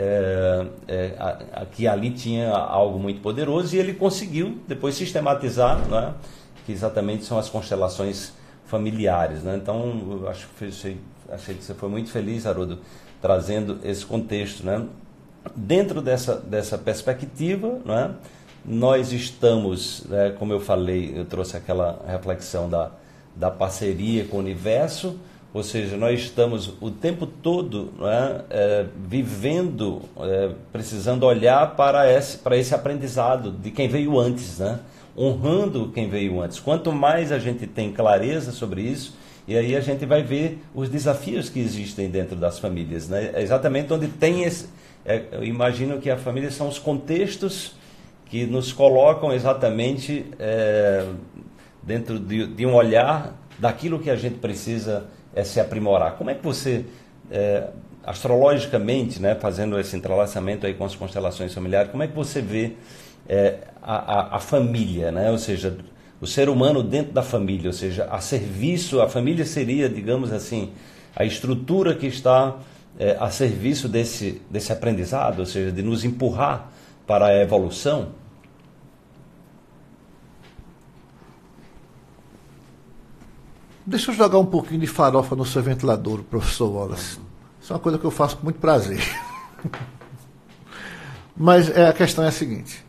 que ali tinha algo muito poderoso, e ele conseguiu depois sistematizar, né, que exatamente são as constelações familiares, né? Então, eu achei que você foi muito feliz, Haroldo, trazendo esse contexto, né? Dentro dessa perspectiva, né, nós estamos, como eu falei, eu trouxe aquela reflexão da parceria com o universo, Ou seja, nós estamos o tempo todo, não é, vivendo, precisando olhar para esse aprendizado de quem veio antes, né? Honrando quem veio antes. Quanto mais a gente tem clareza sobre isso, e aí a gente vai ver os desafios que existem dentro das famílias, né? É exatamente onde tem esse... eu imagino que a família são os contextos que nos colocam exatamente dentro de um olhar daquilo que a gente precisa se aprimorar. Como é que você, astrologicamente, né, fazendo esse entrelaçamento aí com as constelações familiares, como é que você vê a família, né? Ou seja, o ser humano dentro da família, ou seja, a serviço, a família seria, digamos assim, a estrutura que está a serviço desse aprendizado, ou seja, de nos empurrar para a evolução? Deixa eu jogar um pouquinho de farofa no seu ventilador, professor Wallace. Isso é uma coisa que eu faço com muito prazer. Mas a questão é a seguinte.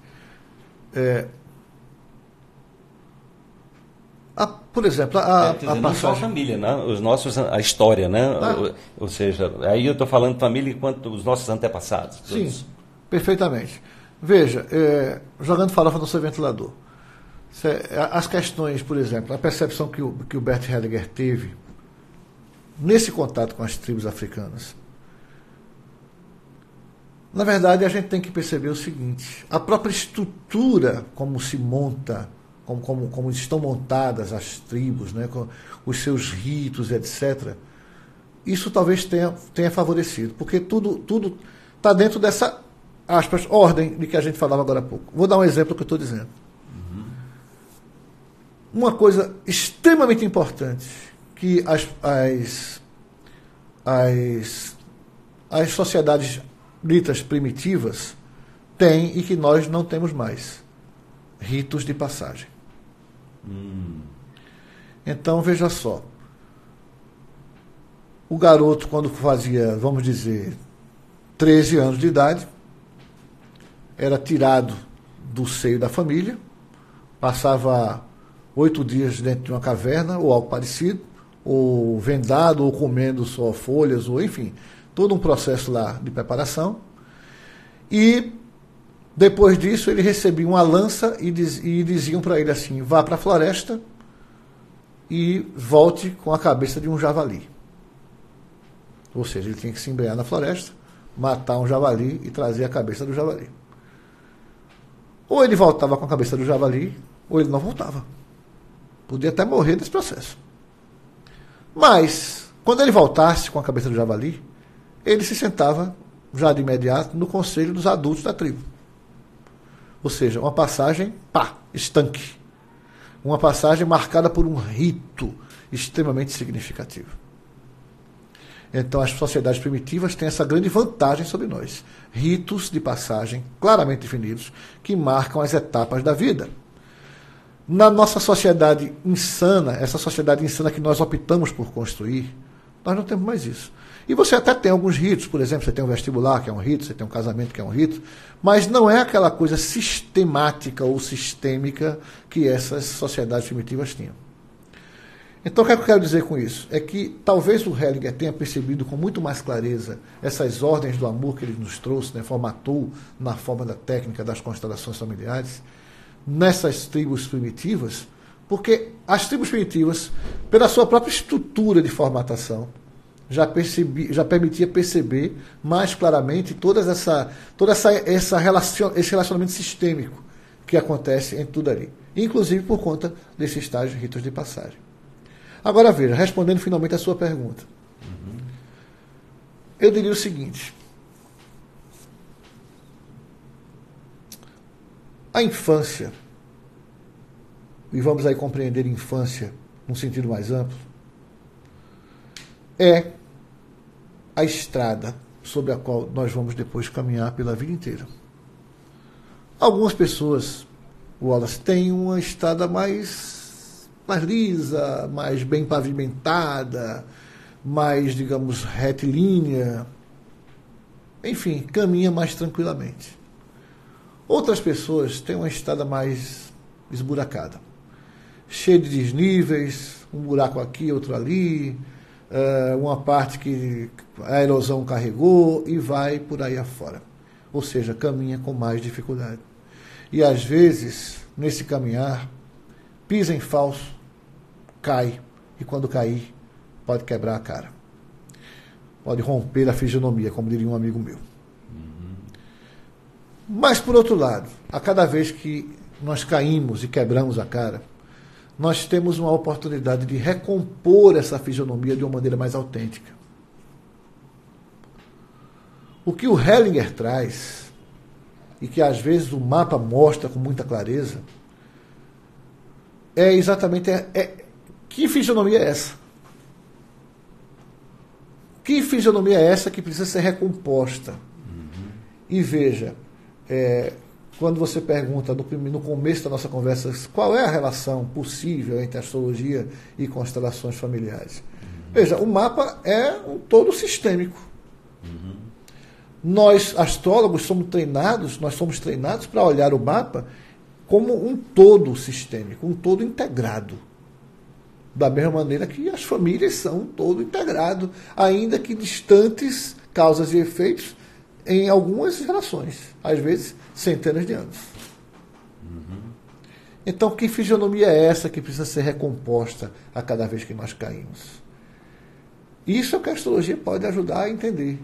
Por exemplo, não só a família, né? A história, né? Ou seja, aí eu estou falando de família enquanto os nossos antepassados. Sim, perfeitamente. Veja, jogando farofa no seu ventilador. As questões, por exemplo, a percepção que o Bert Hellinger teve nesse contato com as tribos africanas. Na verdade, a gente tem que perceber o seguinte: a própria estrutura como se monta, como estão montadas as tribos, né, com os seus ritos, etc., isso talvez tenha favorecido, porque tudo está dentro dessa, aspas, ordem de que a gente falava agora há pouco. Vou dar um exemplo do que eu estou dizendo. Uma coisa extremamente importante que as sociedades ditas primitivas têm e que nós não temos mais: ritos de passagem. Então, veja só. O garoto, quando fazia, vamos dizer, 13 anos de idade, era tirado do seio da família, passava 8 dias dentro de uma caverna, ou algo parecido, ou vendado, ou comendo só folhas, ou enfim, todo um processo lá de preparação. E depois disso ele recebia uma lança e diziam para ele assim: vá para a floresta e volte com a cabeça de um javali. Ou seja, ele tinha que se embrear na floresta, matar um javali e trazer a cabeça do javali. Ou ele voltava com a cabeça do javali, ou ele não voltava. Podia até morrer nesse processo. Mas, quando ele voltasse com a cabeça do javali, ele se sentava, já de imediato, no conselho dos adultos da tribo. Ou seja, uma passagem, estanque. Uma passagem marcada por um rito extremamente significativo. Então, as sociedades primitivas têm essa grande vantagem sobre nós. Ritos de passagem claramente definidos, que marcam as etapas da vida. Na nossa sociedade insana, essa sociedade insana que nós optamos por construir, nós não temos mais isso. E você até tem alguns ritos, por exemplo, você tem um vestibular, que é um rito, você tem um casamento, que é um rito, mas não é aquela coisa sistemática ou sistêmica que essas sociedades primitivas tinham. Então, o que é que eu quero dizer com isso? É que talvez o Hellinger tenha percebido com muito mais clareza essas ordens do amor que ele nos trouxe, né, formatou na forma da técnica das constelações familiares, nessas tribos primitivas, porque as tribos primitivas, pela sua própria estrutura de formatação, já permitia perceber mais claramente esse relacionamento sistêmico que acontece em tudo ali, inclusive por conta desses tais ritos de passagem. Agora veja, respondendo finalmente a sua pergunta, eu diria o seguinte: a infância, e vamos aí compreender infância num sentido mais amplo, é a estrada sobre a qual nós vamos depois caminhar pela vida inteira. Algumas pessoas, Wallace, têm uma estrada mais lisa, mais bem pavimentada, mais, digamos, retilínea, enfim, caminha mais tranquilamente. Outras pessoas têm uma estrada mais esburacada, cheia de desníveis, um buraco aqui, outro ali, uma parte que a erosão carregou e vai por aí afora. Ou seja, caminha com mais dificuldade. E às vezes, nesse caminhar, pisa em falso, cai, e quando cair, pode quebrar a cara. Pode romper a fisionomia, como diria um amigo meu. Mas, por outro lado, a cada vez que nós caímos e quebramos a cara, nós temos uma oportunidade de recompor essa fisionomia de uma maneira mais autêntica. O que o Hellinger traz, e que às vezes o mapa mostra com muita clareza, é exatamente que fisionomia é essa? Que fisionomia é essa que precisa ser recomposta? E veja, quando você pergunta no começo da nossa conversa qual é a relação possível entre astrologia e constelações familiares. Veja, o mapa é um todo sistêmico. Nós, astrólogos, somos treinados para olhar o mapa como um todo sistêmico, um todo integrado. Da mesma maneira que as famílias são um todo integrado, ainda que distantes causas e efeitos em algumas gerações, às vezes centenas de anos. Então, que fisionomia é essa que precisa ser recomposta a cada vez que nós caímos? Isso é o que a astrologia pode ajudar a entender.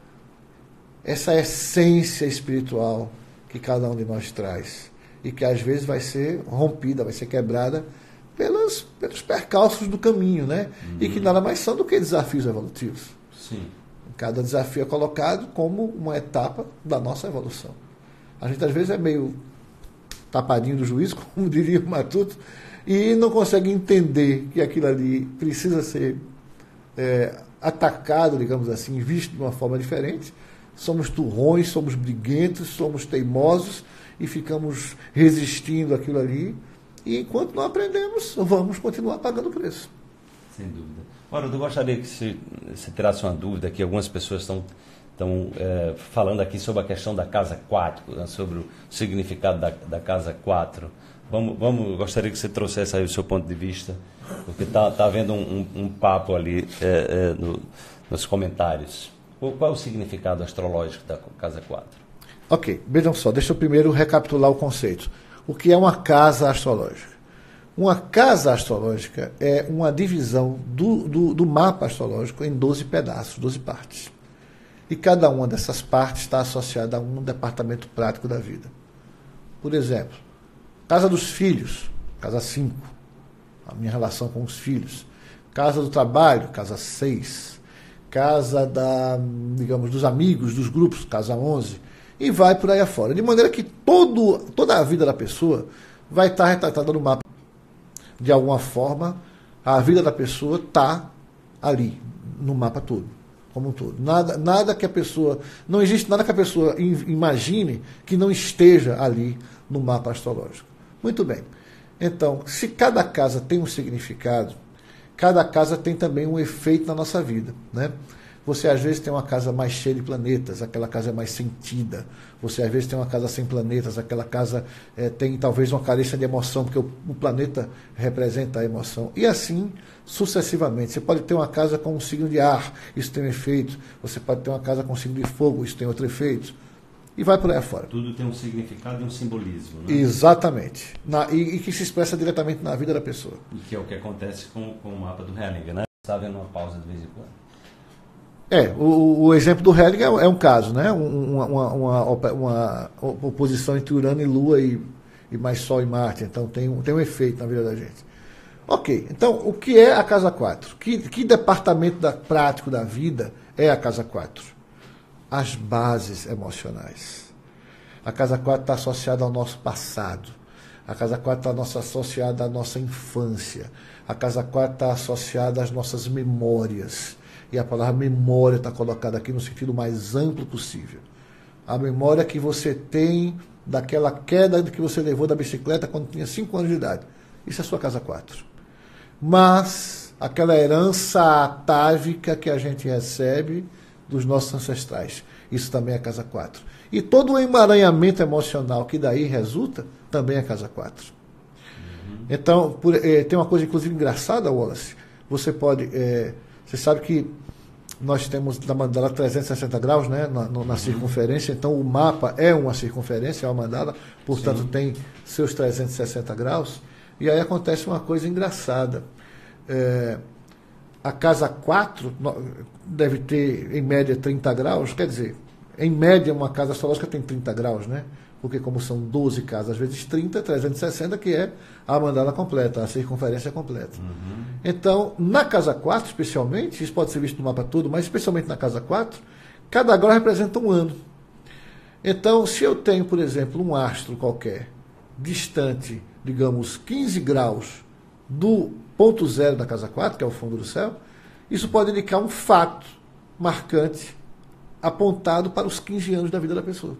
Essa essência espiritual que cada um de nós traz e que às vezes vai ser rompida, vai ser quebrada pelos percalços do caminho, né? E que nada mais são do que desafios evolutivos. Sim. Cada desafio é colocado como uma etapa da nossa evolução. A gente às vezes é meio tapadinho do juízo, como diria o Matuto, e não consegue entender que aquilo ali precisa ser atacado, digamos assim, visto de uma forma diferente. Somos turrões, somos briguentos, somos teimosos e ficamos resistindo àquilo ali. E enquanto não aprendemos, vamos continuar pagando o preço. Sem dúvida. Ora, eu gostaria que você tirasse uma dúvida, que algumas pessoas estão falando aqui sobre a questão da casa 4, né, sobre o significado da casa 4. Gostaria que você trouxesse aí o seu ponto de vista, porque está havendo um papo ali nos comentários. Qual é o significado astrológico da casa 4? Ok, vejam só, deixa eu primeiro recapitular o conceito. O que é uma casa astrológica? Uma casa astrológica é uma divisão do mapa astrológico em 12 pedaços, 12 partes. E cada uma dessas partes está associada a um departamento prático da vida. Por exemplo, casa dos filhos, casa 5, a minha relação com os filhos. Casa do trabalho, casa 6. Casa dos amigos, dos grupos, casa 11. E vai por aí afora. De maneira que toda a vida da pessoa vai estar retratada no mapa. De alguma forma, a vida da pessoa está ali, no mapa todo, como um todo. Nada que a pessoa... Não existe nada que a pessoa imagine que não esteja ali no mapa astrológico. Muito bem. Então, se cada casa tem um significado, cada casa tem também um efeito na nossa vida, né? Você às vezes tem uma casa mais cheia de planetas, aquela casa é mais sentida. Você às vezes tem uma casa sem planetas, aquela casa tem talvez uma carência de emoção, porque o planeta representa a emoção. E assim sucessivamente. Você pode ter uma casa com um signo de ar, isso tem um efeito. Você pode ter uma casa com um signo de fogo, isso tem outro efeito. E vai por aí afora. Tudo tem um significado e um simbolismo, né? Exatamente. E que se expressa diretamente na vida da pessoa. E que é o que acontece com o mapa do Hellinger, né? Está vendo uma pausa de vez em quando. O exemplo do Hellinger é um caso, né? Uma oposição entre Urano e Lua e mais Sol e Marte. Então tem um efeito na vida da gente. Ok, então o que é a casa 4? Que departamento prático da vida é a casa 4? As bases emocionais. A casa 4 está associada ao nosso passado. A casa 4 está associada à nossa infância. A casa 4 está associada às nossas memórias. E a palavra memória está colocada aqui no sentido mais amplo possível. A memória que você tem daquela queda que você levou da bicicleta quando tinha 5 anos de idade. Isso é a sua casa 4. Mas aquela herança atávica que a gente recebe dos nossos ancestrais. Isso também é a casa 4. E todo o emaranhamento emocional que daí resulta também é a casa 4. Então, tem uma coisa inclusive engraçada, Wallace. Você pode... Você sabe que nós temos da mandala 360 graus, né, na circunferência, então o mapa é uma circunferência, é uma mandala, portanto Sim. tem seus 360 graus, e aí acontece uma coisa engraçada. A casa 4 deve ter, em média, 30 graus, quer dizer, em média uma casa astrológica tem 30 graus, né? Porque como são 12 casas, às vezes 30, 360, que é a mandala completa, a circunferência completa. Então, na casa 4, especialmente, isso pode ser visto no mapa todo, mas especialmente na casa 4, cada grau representa um ano. Então, se eu tenho, por exemplo, um astro qualquer, distante, digamos, 15 graus do ponto zero da casa 4, que é o fundo do céu, isso pode indicar um fato marcante apontado para os 15 anos da vida da pessoa.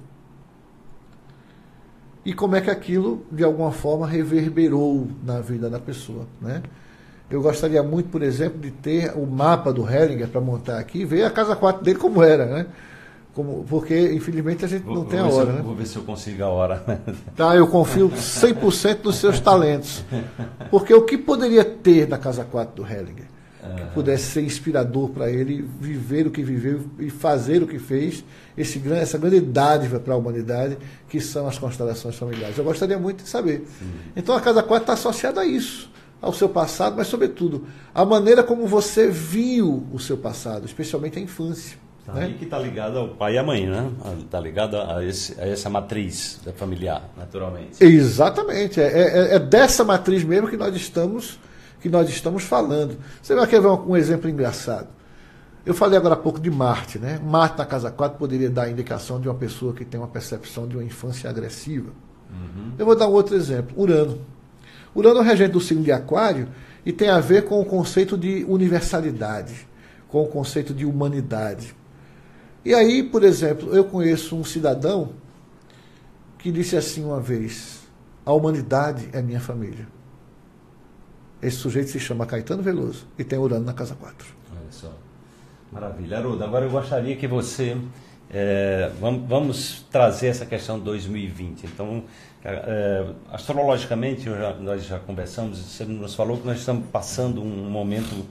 E como é que aquilo, de alguma forma, reverberou na vida da pessoa, né? Eu gostaria muito, por exemplo, de ter o mapa do Hellinger para montar aqui e ver a casa 4 dele como era, né? Porque, infelizmente, a gente não tem a hora, né? Vou ver se eu consigo a hora. Tá, eu confio 100% nos seus talentos. Porque o que poderia ter na casa 4 do Hellinger? Que pudesse ser inspirador para ele viver o que viveu e fazer o que fez, essa grande dádiva para a humanidade, que são as constelações familiares. Eu gostaria muito de saber. Sim. Então a casa 4 está associada a isso, ao seu passado, mas sobretudo a maneira como você viu o seu passado, especialmente a infância. Né? Aí que está ligado ao pai e à mãe, né? Está ligado a essa matriz familiar, naturalmente. Exatamente. É dessa matriz mesmo que nós estamos falando. Você vai querer ver um exemplo engraçado. Eu falei agora há pouco de Marte, né? Marte na casa 4 poderia dar a indicação de uma pessoa que tem uma percepção de uma infância agressiva. Eu vou dar um outro exemplo. Urano. Urano é o regente do signo de Aquário e tem a ver com o conceito de universalidade, com o conceito de humanidade. E aí, por exemplo, eu conheço um cidadão que disse assim uma vez: a humanidade é minha família. Esse sujeito se chama Caetano Veloso e tem Urano na casa 4. Olha só. Maravilha. Haroldo, agora eu gostaria que você... vamos trazer essa questão de 2020. Então, astrologicamente, nós já conversamos, você nos falou que nós estamos passando um momento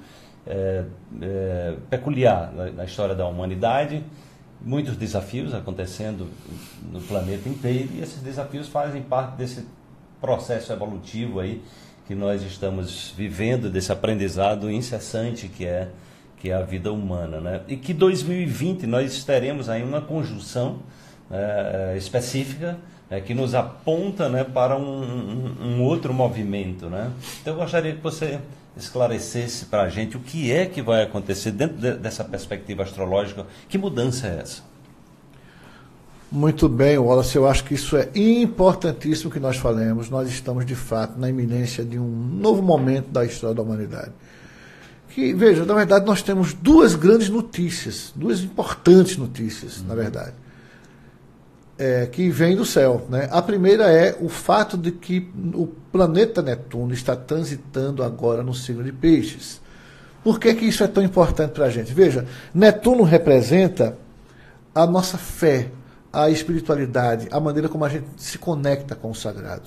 peculiar na história da humanidade, muitos desafios acontecendo no planeta inteiro, e esses desafios fazem parte desse processo evolutivo aí que nós estamos vivendo, desse aprendizado incessante que é a vida humana, né? E que 2020 nós teremos aí uma conjunção específica que nos aponta, né, para um outro movimento, né? Então eu gostaria que você esclarecesse para a gente o que é que vai acontecer dentro dessa perspectiva astrológica. Que mudança é essa? Muito bem, Wallace, eu acho que isso é importantíssimo que nós falemos. Nós estamos, de fato, na iminência de um novo momento da história da humanidade. Que, veja, na verdade, nós temos duas grandes notícias, duas importantes notícias, na verdade, que vêm do céu, né? A primeira é o fato de que o planeta Netuno está transitando agora no signo de Peixes. Por que isso é tão importante para a gente? Veja, Netuno representa a nossa fé, a espiritualidade, a maneira como a gente se conecta com o sagrado.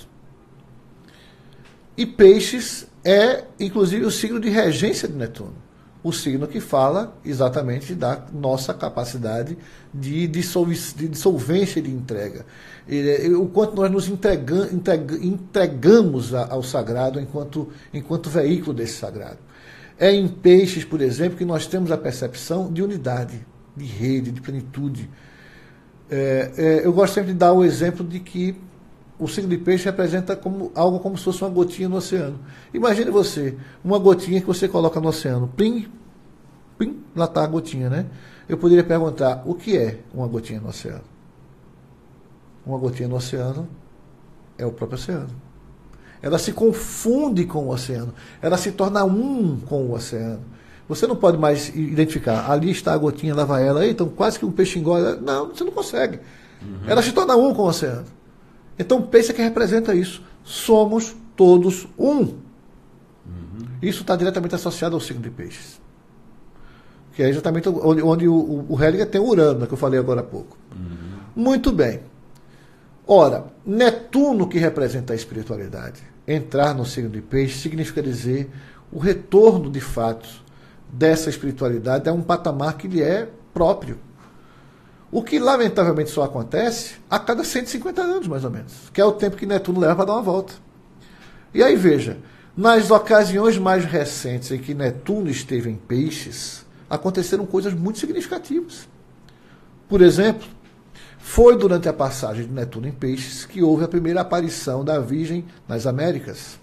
E Peixes é, inclusive, o signo de regência de Netuno. O signo que fala exatamente da nossa capacidade de dissolvência e de entrega. O quanto nós nos entregamos ao sagrado enquanto veículo desse sagrado. É em Peixes, por exemplo, que nós temos a percepção de unidade, de rede, de plenitude. Eu gosto sempre de dar o exemplo de que o signo de Peixe representa algo como se fosse uma gotinha no oceano. Imagine você, uma gotinha que você coloca no oceano. Plim, plim, lá está a gotinha, né? Eu poderia perguntar, o que é uma gotinha no oceano? Uma gotinha no oceano é o próprio oceano. Ela se confunde com o oceano. Ela se torna um com o oceano. Você não pode mais identificar. Ali está a gotinha, lá vai ela. Então, quase que um peixe engole. Não, você não consegue. Ela se torna um com o oceano. Então, pensa que representa isso. Somos todos um. Isso está diretamente associado ao signo de Peixes. Que é exatamente onde o Hellinger tem o Urano, que eu falei agora há pouco. Muito bem. Ora, Netuno, que representa a espiritualidade, entrar no signo de Peixes significa dizer o retorno, de fato, dessa espiritualidade é um patamar que lhe é próprio. O que, lamentavelmente, só acontece a cada 150 anos, mais ou menos, que é o tempo que Netuno leva para dar uma volta. E aí, veja, nas ocasiões mais recentes em que Netuno esteve em Peixes, aconteceram coisas muito significativas. Por exemplo, foi durante a passagem de Netuno em Peixes que houve a primeira aparição da Virgem nas Américas,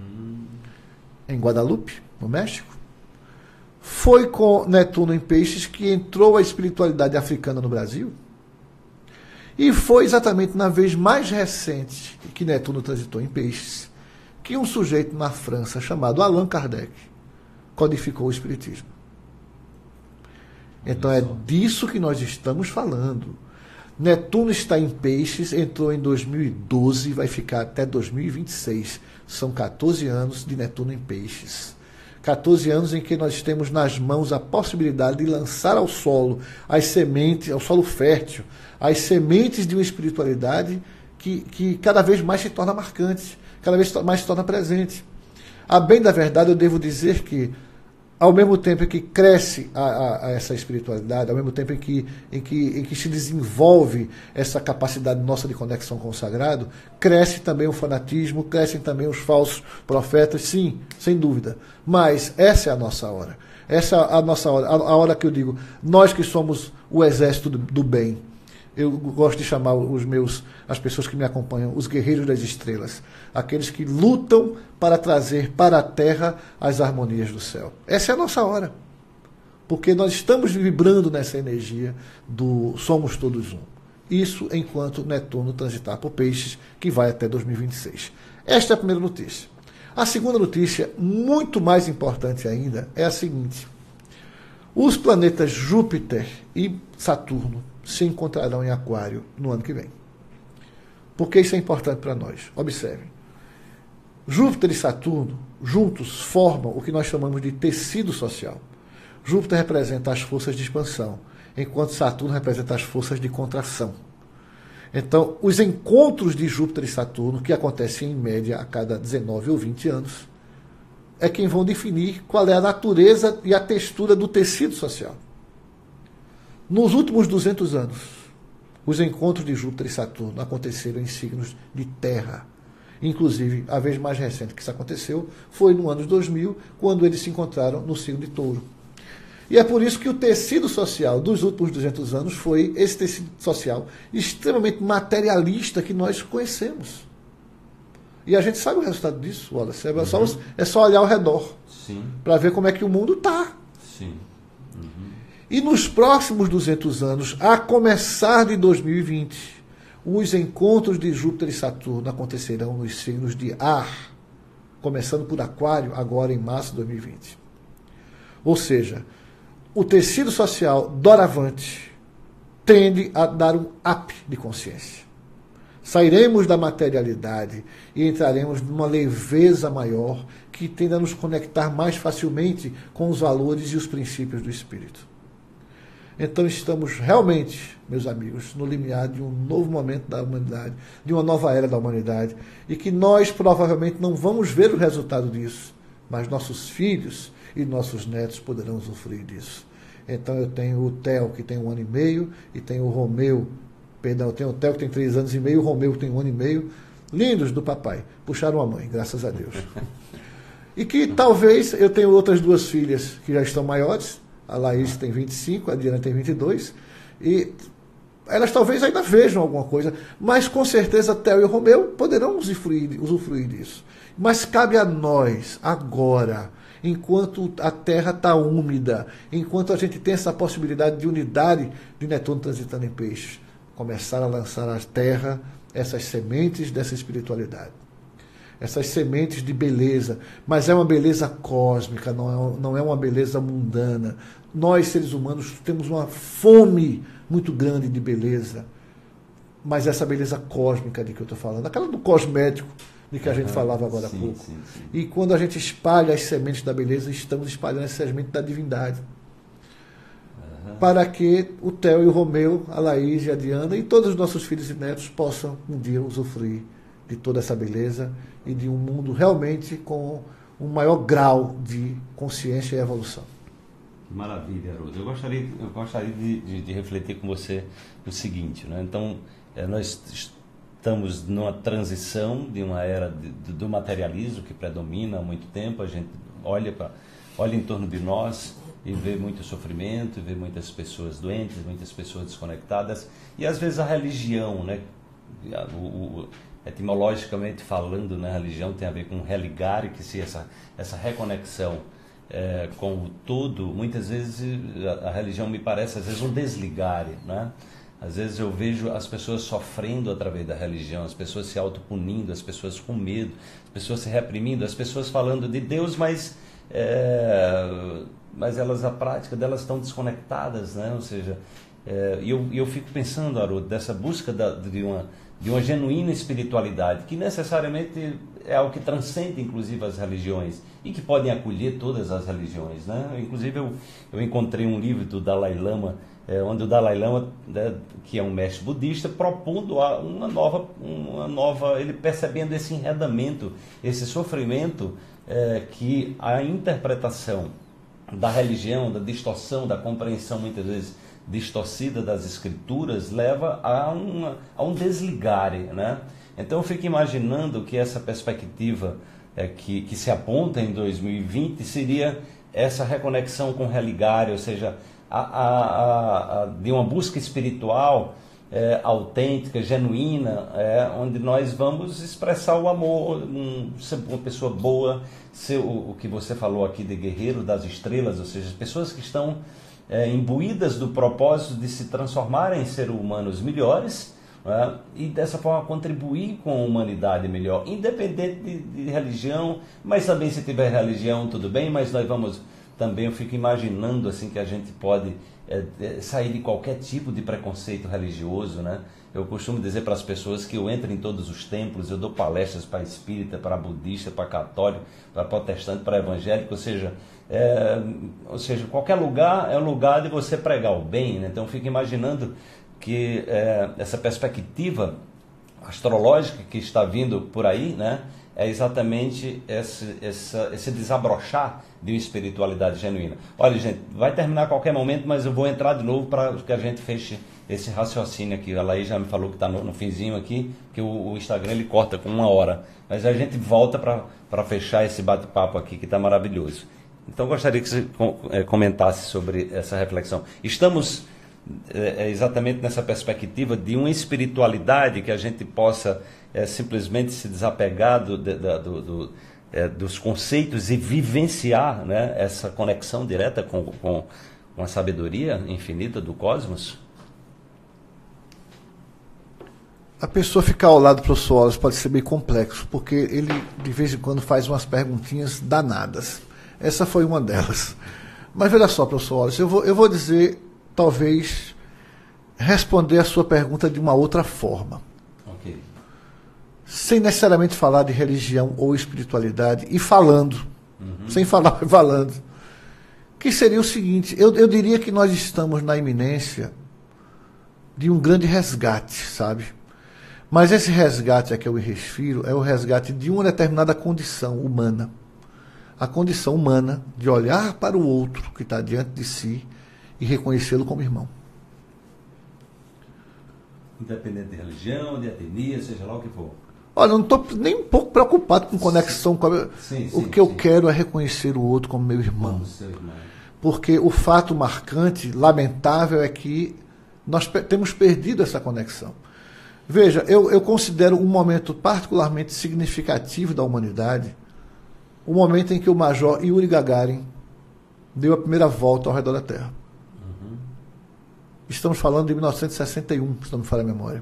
em Guadalupe, no México. Foi com Netuno em Peixes que entrou a espiritualidade africana no Brasil. E foi exatamente na vez mais recente que Netuno transitou em Peixes que um sujeito na França chamado Allan Kardec codificou o espiritismo. Então é disso que nós estamos falando. Netuno está em Peixes, entrou em 2012 e vai ficar até 2026. São 14 anos de Netuno em Peixes. 14 anos em que nós temos nas mãos a possibilidade de lançar ao solo as sementes, ao solo fértil, as sementes de uma espiritualidade que cada vez mais se torna marcante, cada vez mais se torna presente. A bem da verdade, eu devo dizer que, ao mesmo tempo em que cresce a essa espiritualidade, ao mesmo tempo em que se desenvolve essa capacidade nossa de conexão com o sagrado, cresce também o fanatismo, crescem também os falsos profetas, sim, sem dúvida. Mas essa é a nossa hora. Essa é a nossa hora, a hora que eu digo, nós que somos o exército do bem. Eu gosto de chamar as pessoas que me acompanham, os guerreiros das estrelas, aqueles que lutam para trazer para a Terra as harmonias do céu. Essa é a nossa hora, porque nós estamos vibrando nessa energia do somos todos um. Isso enquanto Netuno transitar por Peixes, que vai até 2026. Esta é a primeira notícia. A segunda notícia, muito mais importante ainda, é a seguinte: os planetas Júpiter e Saturno se encontrarão em Aquário no ano que vem. Por que isso é importante para nós? Observem. Júpiter e Saturno juntos formam o que nós chamamos de tecido social. Júpiter representa as forças de expansão, enquanto Saturno representa as forças de contração. Então, os encontros de Júpiter e Saturno, que acontecem em média a cada 19 ou 20 anos, é quem vão definir qual é a natureza e a textura do tecido social. Nos últimos 200 anos, os encontros de Júpiter e Saturno aconteceram em signos de terra. Inclusive, a vez mais recente que isso aconteceu foi no ano 2000, quando eles se encontraram no signo de Touro. E é por isso que o tecido social dos últimos 200 anos foi esse tecido social extremamente materialista que nós conhecemos. E a gente sabe o resultado disso, Wallace. É só olhar ao redor para ver como é que o mundo está. E nos próximos 200 anos, a começar de 2020, os encontros de Júpiter e Saturno acontecerão nos signos de ar, começando por Aquário, agora em março de 2020. Ou seja, o tecido social doravante tende a dar um up de consciência. Sairemos da materialidade e entraremos numa leveza maior que tende a nos conectar mais facilmente com os valores e os princípios do espírito. Então estamos realmente, meus amigos, no limiar de um novo momento da humanidade, de uma nova era da humanidade, e que nós provavelmente não vamos ver o resultado disso, mas nossos filhos e nossos netos poderão usufruir disso. Então eu tenho o Theo, que tem 1 ano e meio, e tenho o Romeu, eu tenho o Theo, que tem 3 anos e meio, o Romeu, que tem 1 ano e meio, lindos do papai, puxaram a mãe, graças a Deus. E que talvez eu tenho outras 2 filhas que já estão maiores, a Laís tem 25, a Diana tem 22, e elas talvez ainda vejam alguma coisa, mas com certeza Theo e o Romeu poderão usufruir disso. Mas cabe a nós, agora, enquanto a Terra está úmida, enquanto a gente tem essa possibilidade de unidade de Netuno transitando em Peixes, começar a lançar à Terra essas sementes dessa espiritualidade. Essas sementes de beleza, mas é uma beleza cósmica, não é uma beleza mundana. Nós, seres humanos, temos uma fome muito grande de beleza, mas essa beleza cósmica de que eu estou falando, aquela do cosmético de que a gente falava agora há pouco. Sim. E quando a gente espalha as sementes da beleza, estamos espalhando as sementes da divindade. Para que o Theo e o Romeu, a Laís e a Diana e todos os nossos filhos e netos possam um dia usufruir de toda essa beleza e de um mundo realmente com um maior grau de consciência e evolução. Maravilha, Haroldo. Eu gostaria de refletir com você o seguinte, né? Então, nós estamos numa transição de uma era do materialismo que predomina há muito tempo. A gente olha em torno de nós e vê muito sofrimento, vê muitas pessoas doentes, muitas pessoas desconectadas, e às vezes a religião, né? Etimologicamente falando, né, a religião tem a ver com religare, que se essa reconexão com o todo. Muitas vezes a religião me parece às vezes um desligare, né? Às vezes eu vejo as pessoas sofrendo através da religião, as pessoas se autopunindo, as pessoas com medo, as pessoas se reprimindo, as pessoas falando de Deus, mas elas, a prática delas estão desconectadas, né? Ou seja, eu fico pensando, Haroldo, dessa busca de uma genuína espiritualidade, que necessariamente é algo que transcende inclusive as religiões e que podem acolher todas as religiões, né? Inclusive eu encontrei um livro do Dalai Lama, onde o Dalai Lama, né, que é um mestre budista, propondo uma nova, ele percebendo esse enredamento, esse sofrimento, que a interpretação da religião, da distorção, da compreensão muitas vezes distorcida das escrituras leva a um desligare, né? Então eu fico imaginando que essa perspectiva que se aponta em 2020 seria essa reconexão com o religare, ou seja, de uma busca espiritual autêntica, genuína, onde nós vamos expressar o amor, ser uma pessoa boa, ser o que você falou aqui de guerreiro das estrelas, ou seja, as pessoas que estão imbuídas do propósito de se transformarem em seres humanos melhores, e dessa forma contribuir com a humanidade melhor, independente de religião, mas também se tiver religião tudo bem, mas nós vamos também, eu fico imaginando assim que a gente pode sair de qualquer tipo de preconceito religioso, né? Eu costumo dizer para as pessoas que eu entro em todos os templos, eu dou palestras para espírita, para budista, para católico, para protestante, para evangélico, ou seja, qualquer lugar é um lugar de você pregar o bem, né? Então eu fico imaginando que essa perspectiva astrológica que está vindo por aí, né, é exatamente esse desabrochar de uma espiritualidade genuína. Olha, gente, vai terminar a qualquer momento, mas eu vou entrar de novo para que a gente feche esse raciocínio aqui. A Laís já me falou que está no finzinho aqui, que o Instagram ele corta com 1 hora. Mas a gente volta para fechar esse bate-papo aqui, que está maravilhoso. Então, eu gostaria que você comentasse sobre essa reflexão. Estamos exatamente nessa perspectiva de uma espiritualidade que a gente possa simplesmente se desapegar dos conceitos e vivenciar, né, essa conexão direta com a sabedoria infinita do cosmos? A pessoa ficar ao lado do professor Wallace pode ser meio complexo, porque ele de vez em quando faz umas perguntinhas danadas. Essa foi uma delas. Mas veja só, professor Wallace, eu vou dizer, talvez, responder a sua pergunta de uma outra forma. Ok. Sem necessariamente falar de religião ou espiritualidade, e falando, sem falar, falando. Que seria o seguinte, eu diria que nós estamos na iminência de um grande resgate, sabe? Mas esse resgate a que eu me refiro é o resgate de uma determinada condição humana. A condição humana de olhar para o outro que está diante de si e reconhecê-lo como irmão. Independente de religião, de etnia, seja lá o que for. Olha, eu não estou nem um pouco preocupado com conexão com a... O que eu quero é reconhecer o outro como meu irmão. Como seu irmão. Porque o fato marcante, lamentável, é que nós temos perdido essa conexão. Veja, eu considero um momento particularmente significativo da humanidade o momento em que o Major Yuri Gagarin deu a primeira volta ao redor da Terra. Estamos falando de 1961, se não me falha a memória.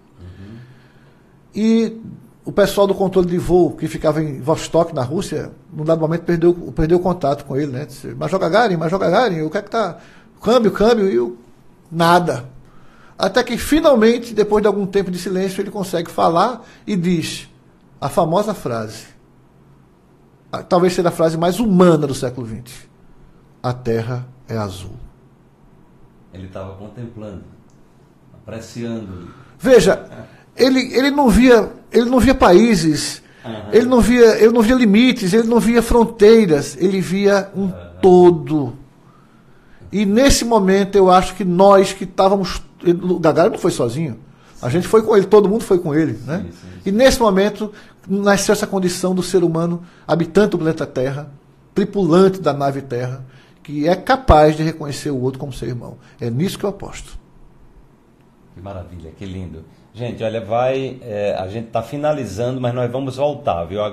E o pessoal do controle de voo, que ficava em Vostok, na Rússia, num dado momento perdeu o contato com ele, né? Disse, Major Gagarin, o que é que tá? Câmbio, e nada. Até que, finalmente, depois de algum tempo de silêncio, ele consegue falar e diz a famosa frase, talvez seja a frase mais humana do século XX: a Terra é azul. Ele estava contemplando, apreciando. Veja, ele não via países, ele não via limites, ele não via fronteiras, ele via um todo. E nesse momento eu acho que nós que estávamos... O Gagarin não foi sozinho. A gente foi com ele, todo mundo foi com ele. Né? Sim. E nesse momento nasceu essa condição do ser humano, habitante do planeta Terra, tripulante da nave Terra, que é capaz de reconhecer o outro como seu irmão. É nisso que eu aposto. Que maravilha, que lindo. Gente, olha, a gente está finalizando, mas nós vamos voltar, viu?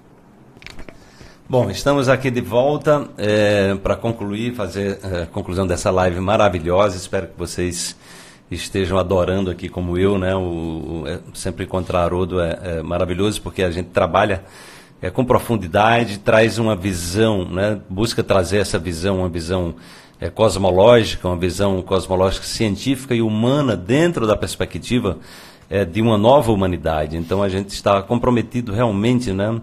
Bom, estamos aqui de volta para concluir, fazer a conclusão dessa live maravilhosa. Espero que vocês estejam adorando aqui como eu, né? Sempre encontrar Haroldo é maravilhoso, porque a gente trabalha com profundidade, traz uma visão, né? Busca trazer essa visão, uma visão cosmológica, uma visão cosmológica científica e humana dentro da perspectiva de uma nova humanidade. Então a gente está comprometido realmente, né?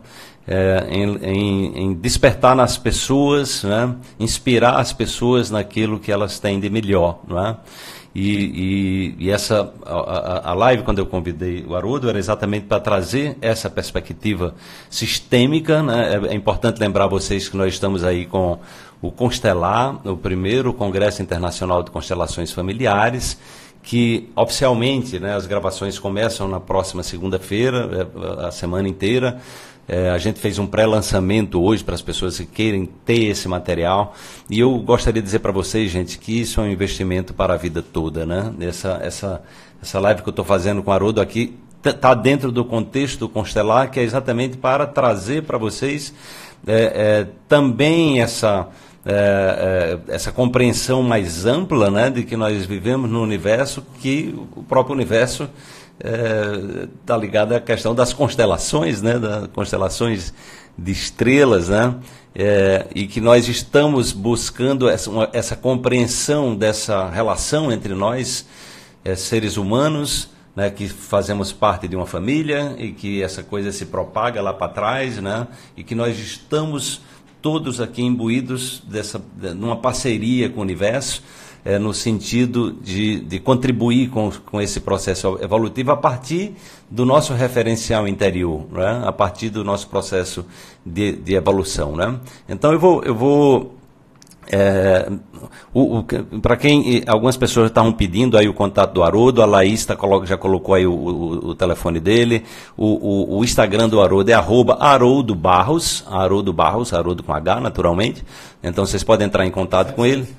Em despertar nas pessoas, né? Inspirar as pessoas naquilo que elas têm de melhor, não é? E a live, quando eu convidei o Haroldo, era exatamente para trazer essa perspectiva sistêmica, né? É importante lembrar vocês que nós estamos aí com o Constelar, o primeiro Congresso Internacional de Constelações Familiares, que oficialmente, né, as gravações começam na próxima segunda-feira, a semana inteira. A gente fez um pré-lançamento hoje para as pessoas que querem ter esse material. E eu gostaria de dizer para vocês, gente, que isso é um investimento para a vida toda, né? Essa live que eu estou fazendo com o Haroldo aqui está dentro do contexto do Constelar, que é exatamente para trazer para vocês também essa compreensão mais ampla, né, de que nós vivemos num universo que o próprio universo está ligado à questão das constelações, né, das constelações de estrelas, né, e que nós estamos buscando essa compreensão dessa relação entre nós, seres humanos, né, que fazemos parte de uma família e que essa coisa se propaga lá para trás, né, e que nós estamos todos aqui imbuídos numa parceria com o universo, no sentido de contribuir com esse processo evolutivo a partir do nosso referencial interior, né? A partir do nosso processo de evolução, né? Então eu vou para quem algumas pessoas estavam pedindo aí o contato do Haroldo, a Laís já colocou aí o telefone dele, o Instagram do Haroldo é @Haroldo Barros, Haroldo com H naturalmente, então vocês podem entrar em contato com ele.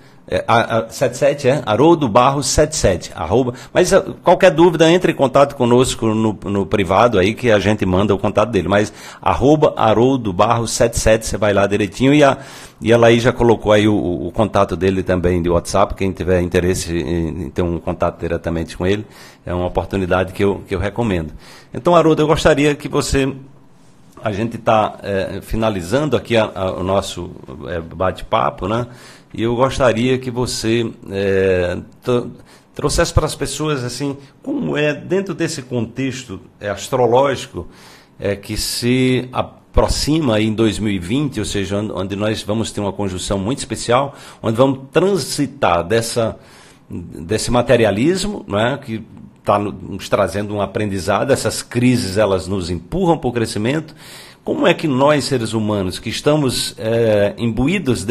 77 Haroldo Barros 77 mas qualquer dúvida entre em contato conosco no privado aí que a gente manda o contato dele, mas @Haroldo Barros 77, você vai lá direitinho, e a Laís já colocou aí o contato dele também de WhatsApp, quem tiver interesse em ter um contato diretamente com ele, é uma oportunidade que eu recomendo. Então, Haroldo, eu gostaria que a gente está finalizando aqui o nosso bate-papo, né? E eu gostaria que você trouxesse para as pessoas assim, como é dentro desse contexto astrológico que se aproxima aí em 2020, ou seja, onde nós vamos ter uma conjunção muito especial, onde vamos transitar desse materialismo, não é, que está nos trazendo um aprendizado, essas crises elas nos empurram para o crescimento. Como é que nós, seres humanos, que estamos imbuídos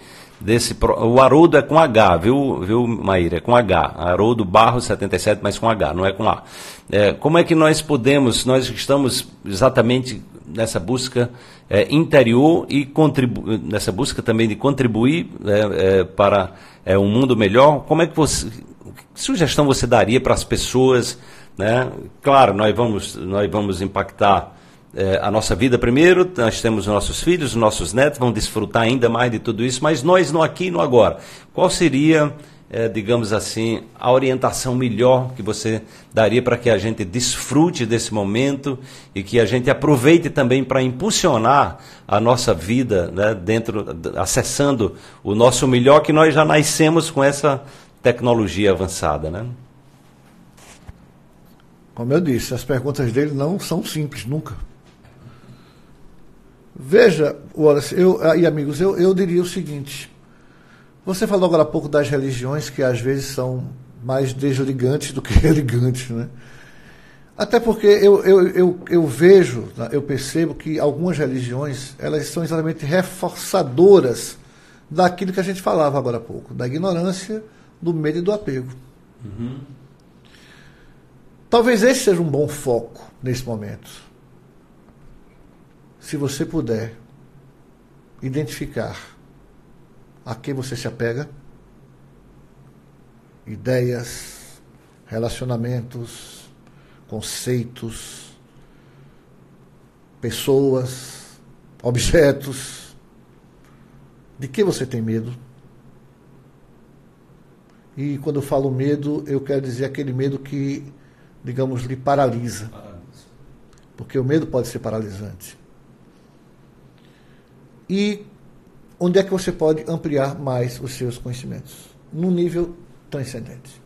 o Haroldo é com H, viu, Maíra? É com H. Haroldo Barros 77, mas com H, não é com A. Como é que nós estamos exatamente nessa busca interior e nessa busca também de contribuir para um mundo melhor? Que sugestão você daria para as pessoas, né? Claro, nós vamos impactar a nossa vida primeiro, nós temos os nossos filhos, os nossos netos, vão desfrutar ainda mais de tudo isso, mas nós no aqui e no agora. Qual seria, digamos assim, a orientação melhor que você daria para que a gente desfrute desse momento e que a gente aproveite também para impulsionar a nossa vida, né, acessando o nosso melhor, que nós já nascemos com essa tecnologia avançada, né? Como eu disse, as perguntas dele não são simples, nunca. Veja, Wallace, e amigos, eu diria o seguinte. Você falou agora há pouco das religiões que às vezes são mais desligantes do que religantes, né? Até porque eu vejo, eu percebo que algumas religiões, elas são exatamente reforçadoras daquilo que a gente falava agora há pouco, da ignorância, do medo e do apego. Uhum. Talvez esse seja um bom foco nesse momento. Se você puder identificar a quem você se apega, ideias, relacionamentos, conceitos, pessoas, objetos, de que você tem medo. E quando eu falo medo, eu quero dizer aquele medo que, digamos, lhe paralisa. Porque o medo pode ser paralisante. E onde é que você pode ampliar mais os seus conhecimentos? Num nível transcendente.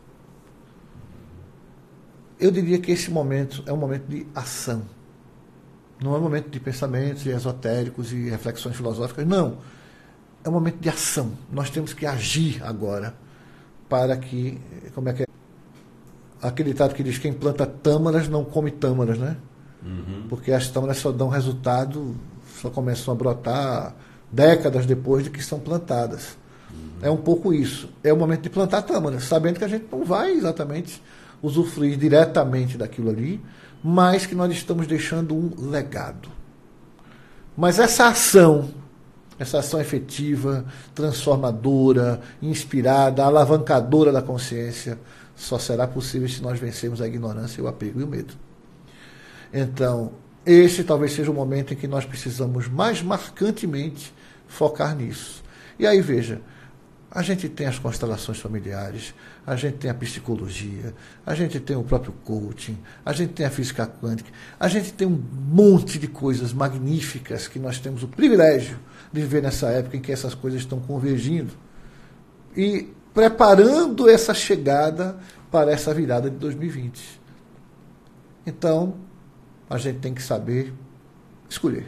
Eu diria que esse momento é um momento de ação. Não é um momento de pensamentos esotéricos e reflexões filosóficas, não. É um momento de ação. Nós temos que agir agora para que, como é que é? Aquele ditado que diz que quem planta tâmaras não come tâmaras, né? Uhum. Porque as tâmaras só dão resultado, só começam a brotar décadas depois de que são plantadas. Uhum. É um pouco isso. É o momento de plantar tâmaras, sabendo que a gente não vai exatamente usufruir diretamente daquilo ali, mas que nós estamos deixando um legado. Mas essa ação efetiva, transformadora, inspirada, alavancadora da consciência, só será possível se nós vencermos a ignorância, o apego e o medo. Então, esse talvez seja o momento em que nós precisamos mais marcantemente focar nisso. E aí, veja, a gente tem as constelações familiares, a gente tem a psicologia, a gente tem o próprio coaching, a gente tem a física quântica, a gente tem um monte de coisas magníficas que nós temos o privilégio de viver nessa época em que essas coisas estão convergindo e preparando essa chegada para essa virada de 2020. Então, a gente tem que saber escolher.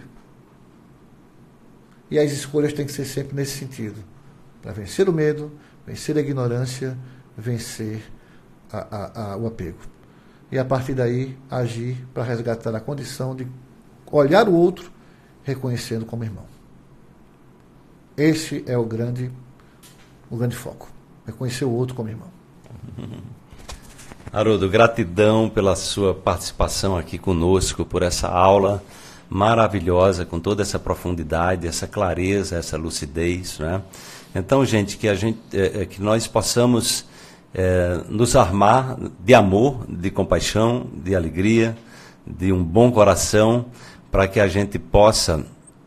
E as escolhas têm que ser sempre nesse sentido. Para vencer o medo, vencer a ignorância, vencer o apego. E a partir daí, agir para resgatar a condição de olhar o outro, reconhecendo como irmão. Esse é o grande foco. Reconhecer o outro como irmão. Haroldo, gratidão pela sua participação aqui conosco, por essa aula maravilhosa, com toda essa profundidade, essa clareza, essa lucidez, né? Então, gente, que nós possamos nos armar de amor, de compaixão, de alegria, de um bom coração, para que a gente possa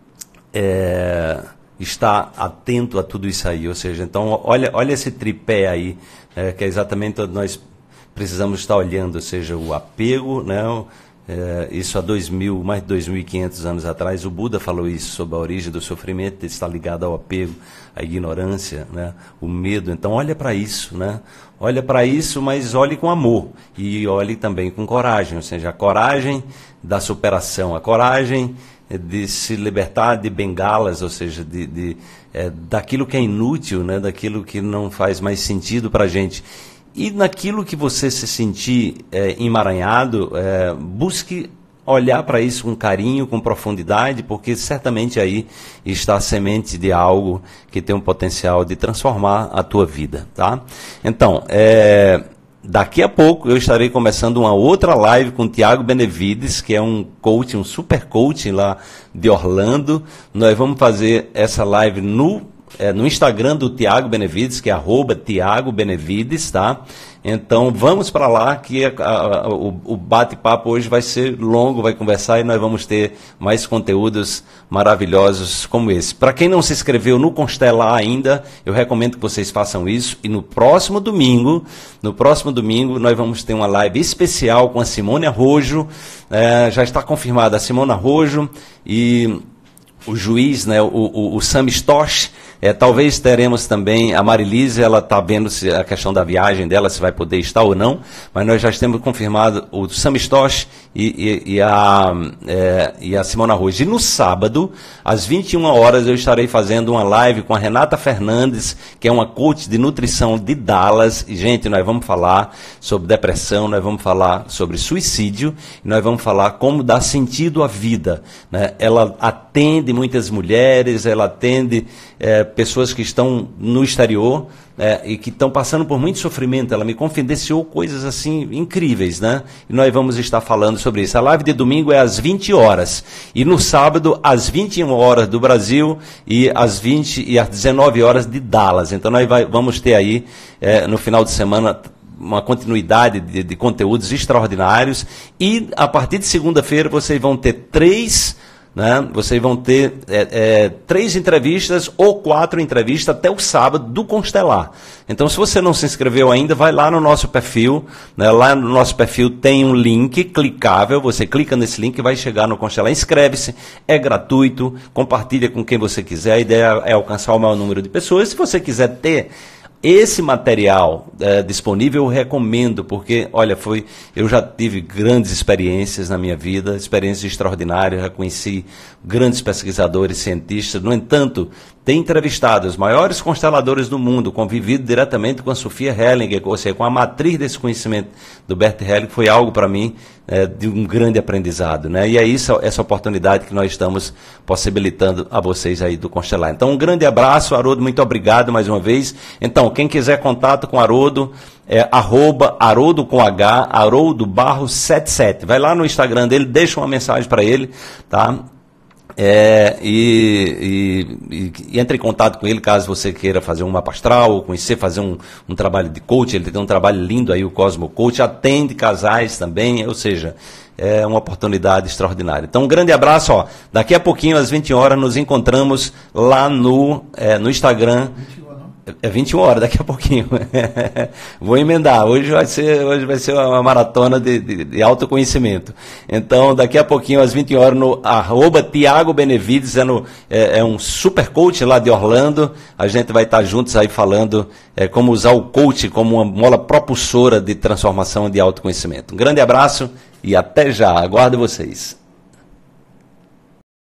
estar atento a tudo isso aí. Ou seja, então, olha esse tripé aí, que é exatamente o que nós precisamos estar olhando, ou seja, o apego, né? Isso há mais de 2.500 anos atrás, o Buda falou isso, sobre a origem do sofrimento, está ligado ao apego, à ignorância, né? O medo. Então, olha para isso, né? Olha para isso, mas olhe com amor e olhe também com coragem, ou seja, a coragem da superação, a coragem de se libertar de bengalas, ou seja, daquilo que é inútil, né? Daquilo que não faz mais sentido para a gente. E naquilo que você se sentir emaranhado, busque olhar para isso com carinho, com profundidade, porque certamente aí está a semente de algo que tem um potencial de transformar a tua vida, tá? Então, daqui a pouco eu estarei começando uma outra live com o Tiago Benevides, que é um coach, um super coach lá de Orlando. Nós vamos fazer essa live no Instagram do Tiago Benevides, que é @Tiago Benevides, tá? Então vamos para lá, que o bate-papo hoje vai ser longo, vai conversar e nós vamos ter mais conteúdos maravilhosos como esse. Para quem não se inscreveu no Constelar ainda, eu recomendo que vocês façam isso. E no próximo domingo nós vamos ter uma live especial com a Simone Arrojo. Já está confirmada a Simone Arrojo e o juiz, né, o Sam Stosh. Talvez teremos também a Marilise, ela está vendo se a questão da viagem dela, se vai poder estar ou não, mas nós já temos confirmado o Sam Stosh e a Simona Arrojo. E no sábado, às 21 horas, eu estarei fazendo uma live com a Renata Fernandes, que é uma coach de nutrição de Dallas. E, gente, nós vamos falar sobre depressão, nós vamos falar sobre suicídio, e nós vamos falar como dar sentido à vida, né? Ela atende muitas mulheres, ela atende pessoas que estão no exterior e que estão passando por muito sofrimento. Ela me confidenciou coisas assim incríveis, né? E nós vamos estar falando sobre isso. A live de domingo é às 20 horas e no sábado às 21 horas do Brasil e às 19 horas de Dallas. Então nós vamos ter aí no final de semana uma continuidade de conteúdos extraordinários, e a partir de segunda-feira vocês vão ter três entrevistas ou 4 entrevistas até o sábado do Constelar. Então, se você não se inscreveu ainda, vai lá no nosso perfil, né? Lá no nosso perfil tem um link clicável, você clica nesse link e vai chegar no Constelar. Inscreve-se, é gratuito, compartilha com quem você quiser, a ideia é alcançar o maior número de pessoas. Se você quiser ter esse material disponível, eu recomendo, porque, olha, eu já tive grandes experiências na minha vida, experiências extraordinárias, já conheci grandes pesquisadores, cientistas. No entanto, ter entrevistado os maiores consteladores do mundo, convivido diretamente com a Sophia Hellinger, ou seja, com a matriz desse conhecimento do Bert Hellinger, foi algo para mim de um grande aprendizado, né? E é isso, essa oportunidade que nós estamos possibilitando a vocês aí do Constelar. Então, um grande abraço, Haroldo, muito obrigado mais uma vez. Então, quem quiser contato com Haroldo, @Haroldo com H, Haroldo Barros 77. Vai lá no Instagram dele, deixa uma mensagem para ele, tá? E entre em contato com ele caso você queira fazer um mapa astral, ou conhecer, fazer um trabalho de coach. Ele tem um trabalho lindo aí, o Cosmo Coach, atende casais também, ou seja, é uma oportunidade extraordinária. Então, um grande abraço, ó. Daqui a pouquinho, às 20 horas, nos encontramos lá no Instagram. 21 horas, daqui a pouquinho. Vou emendar. Hoje vai ser uma maratona de autoconhecimento. Então, daqui a pouquinho, às 20 horas, no @Tiago Benevides, é um super coach lá de Orlando. A gente vai estar juntos aí falando como usar o coach como uma mola propulsora de transformação de autoconhecimento. Um grande abraço e até já. Aguardo vocês.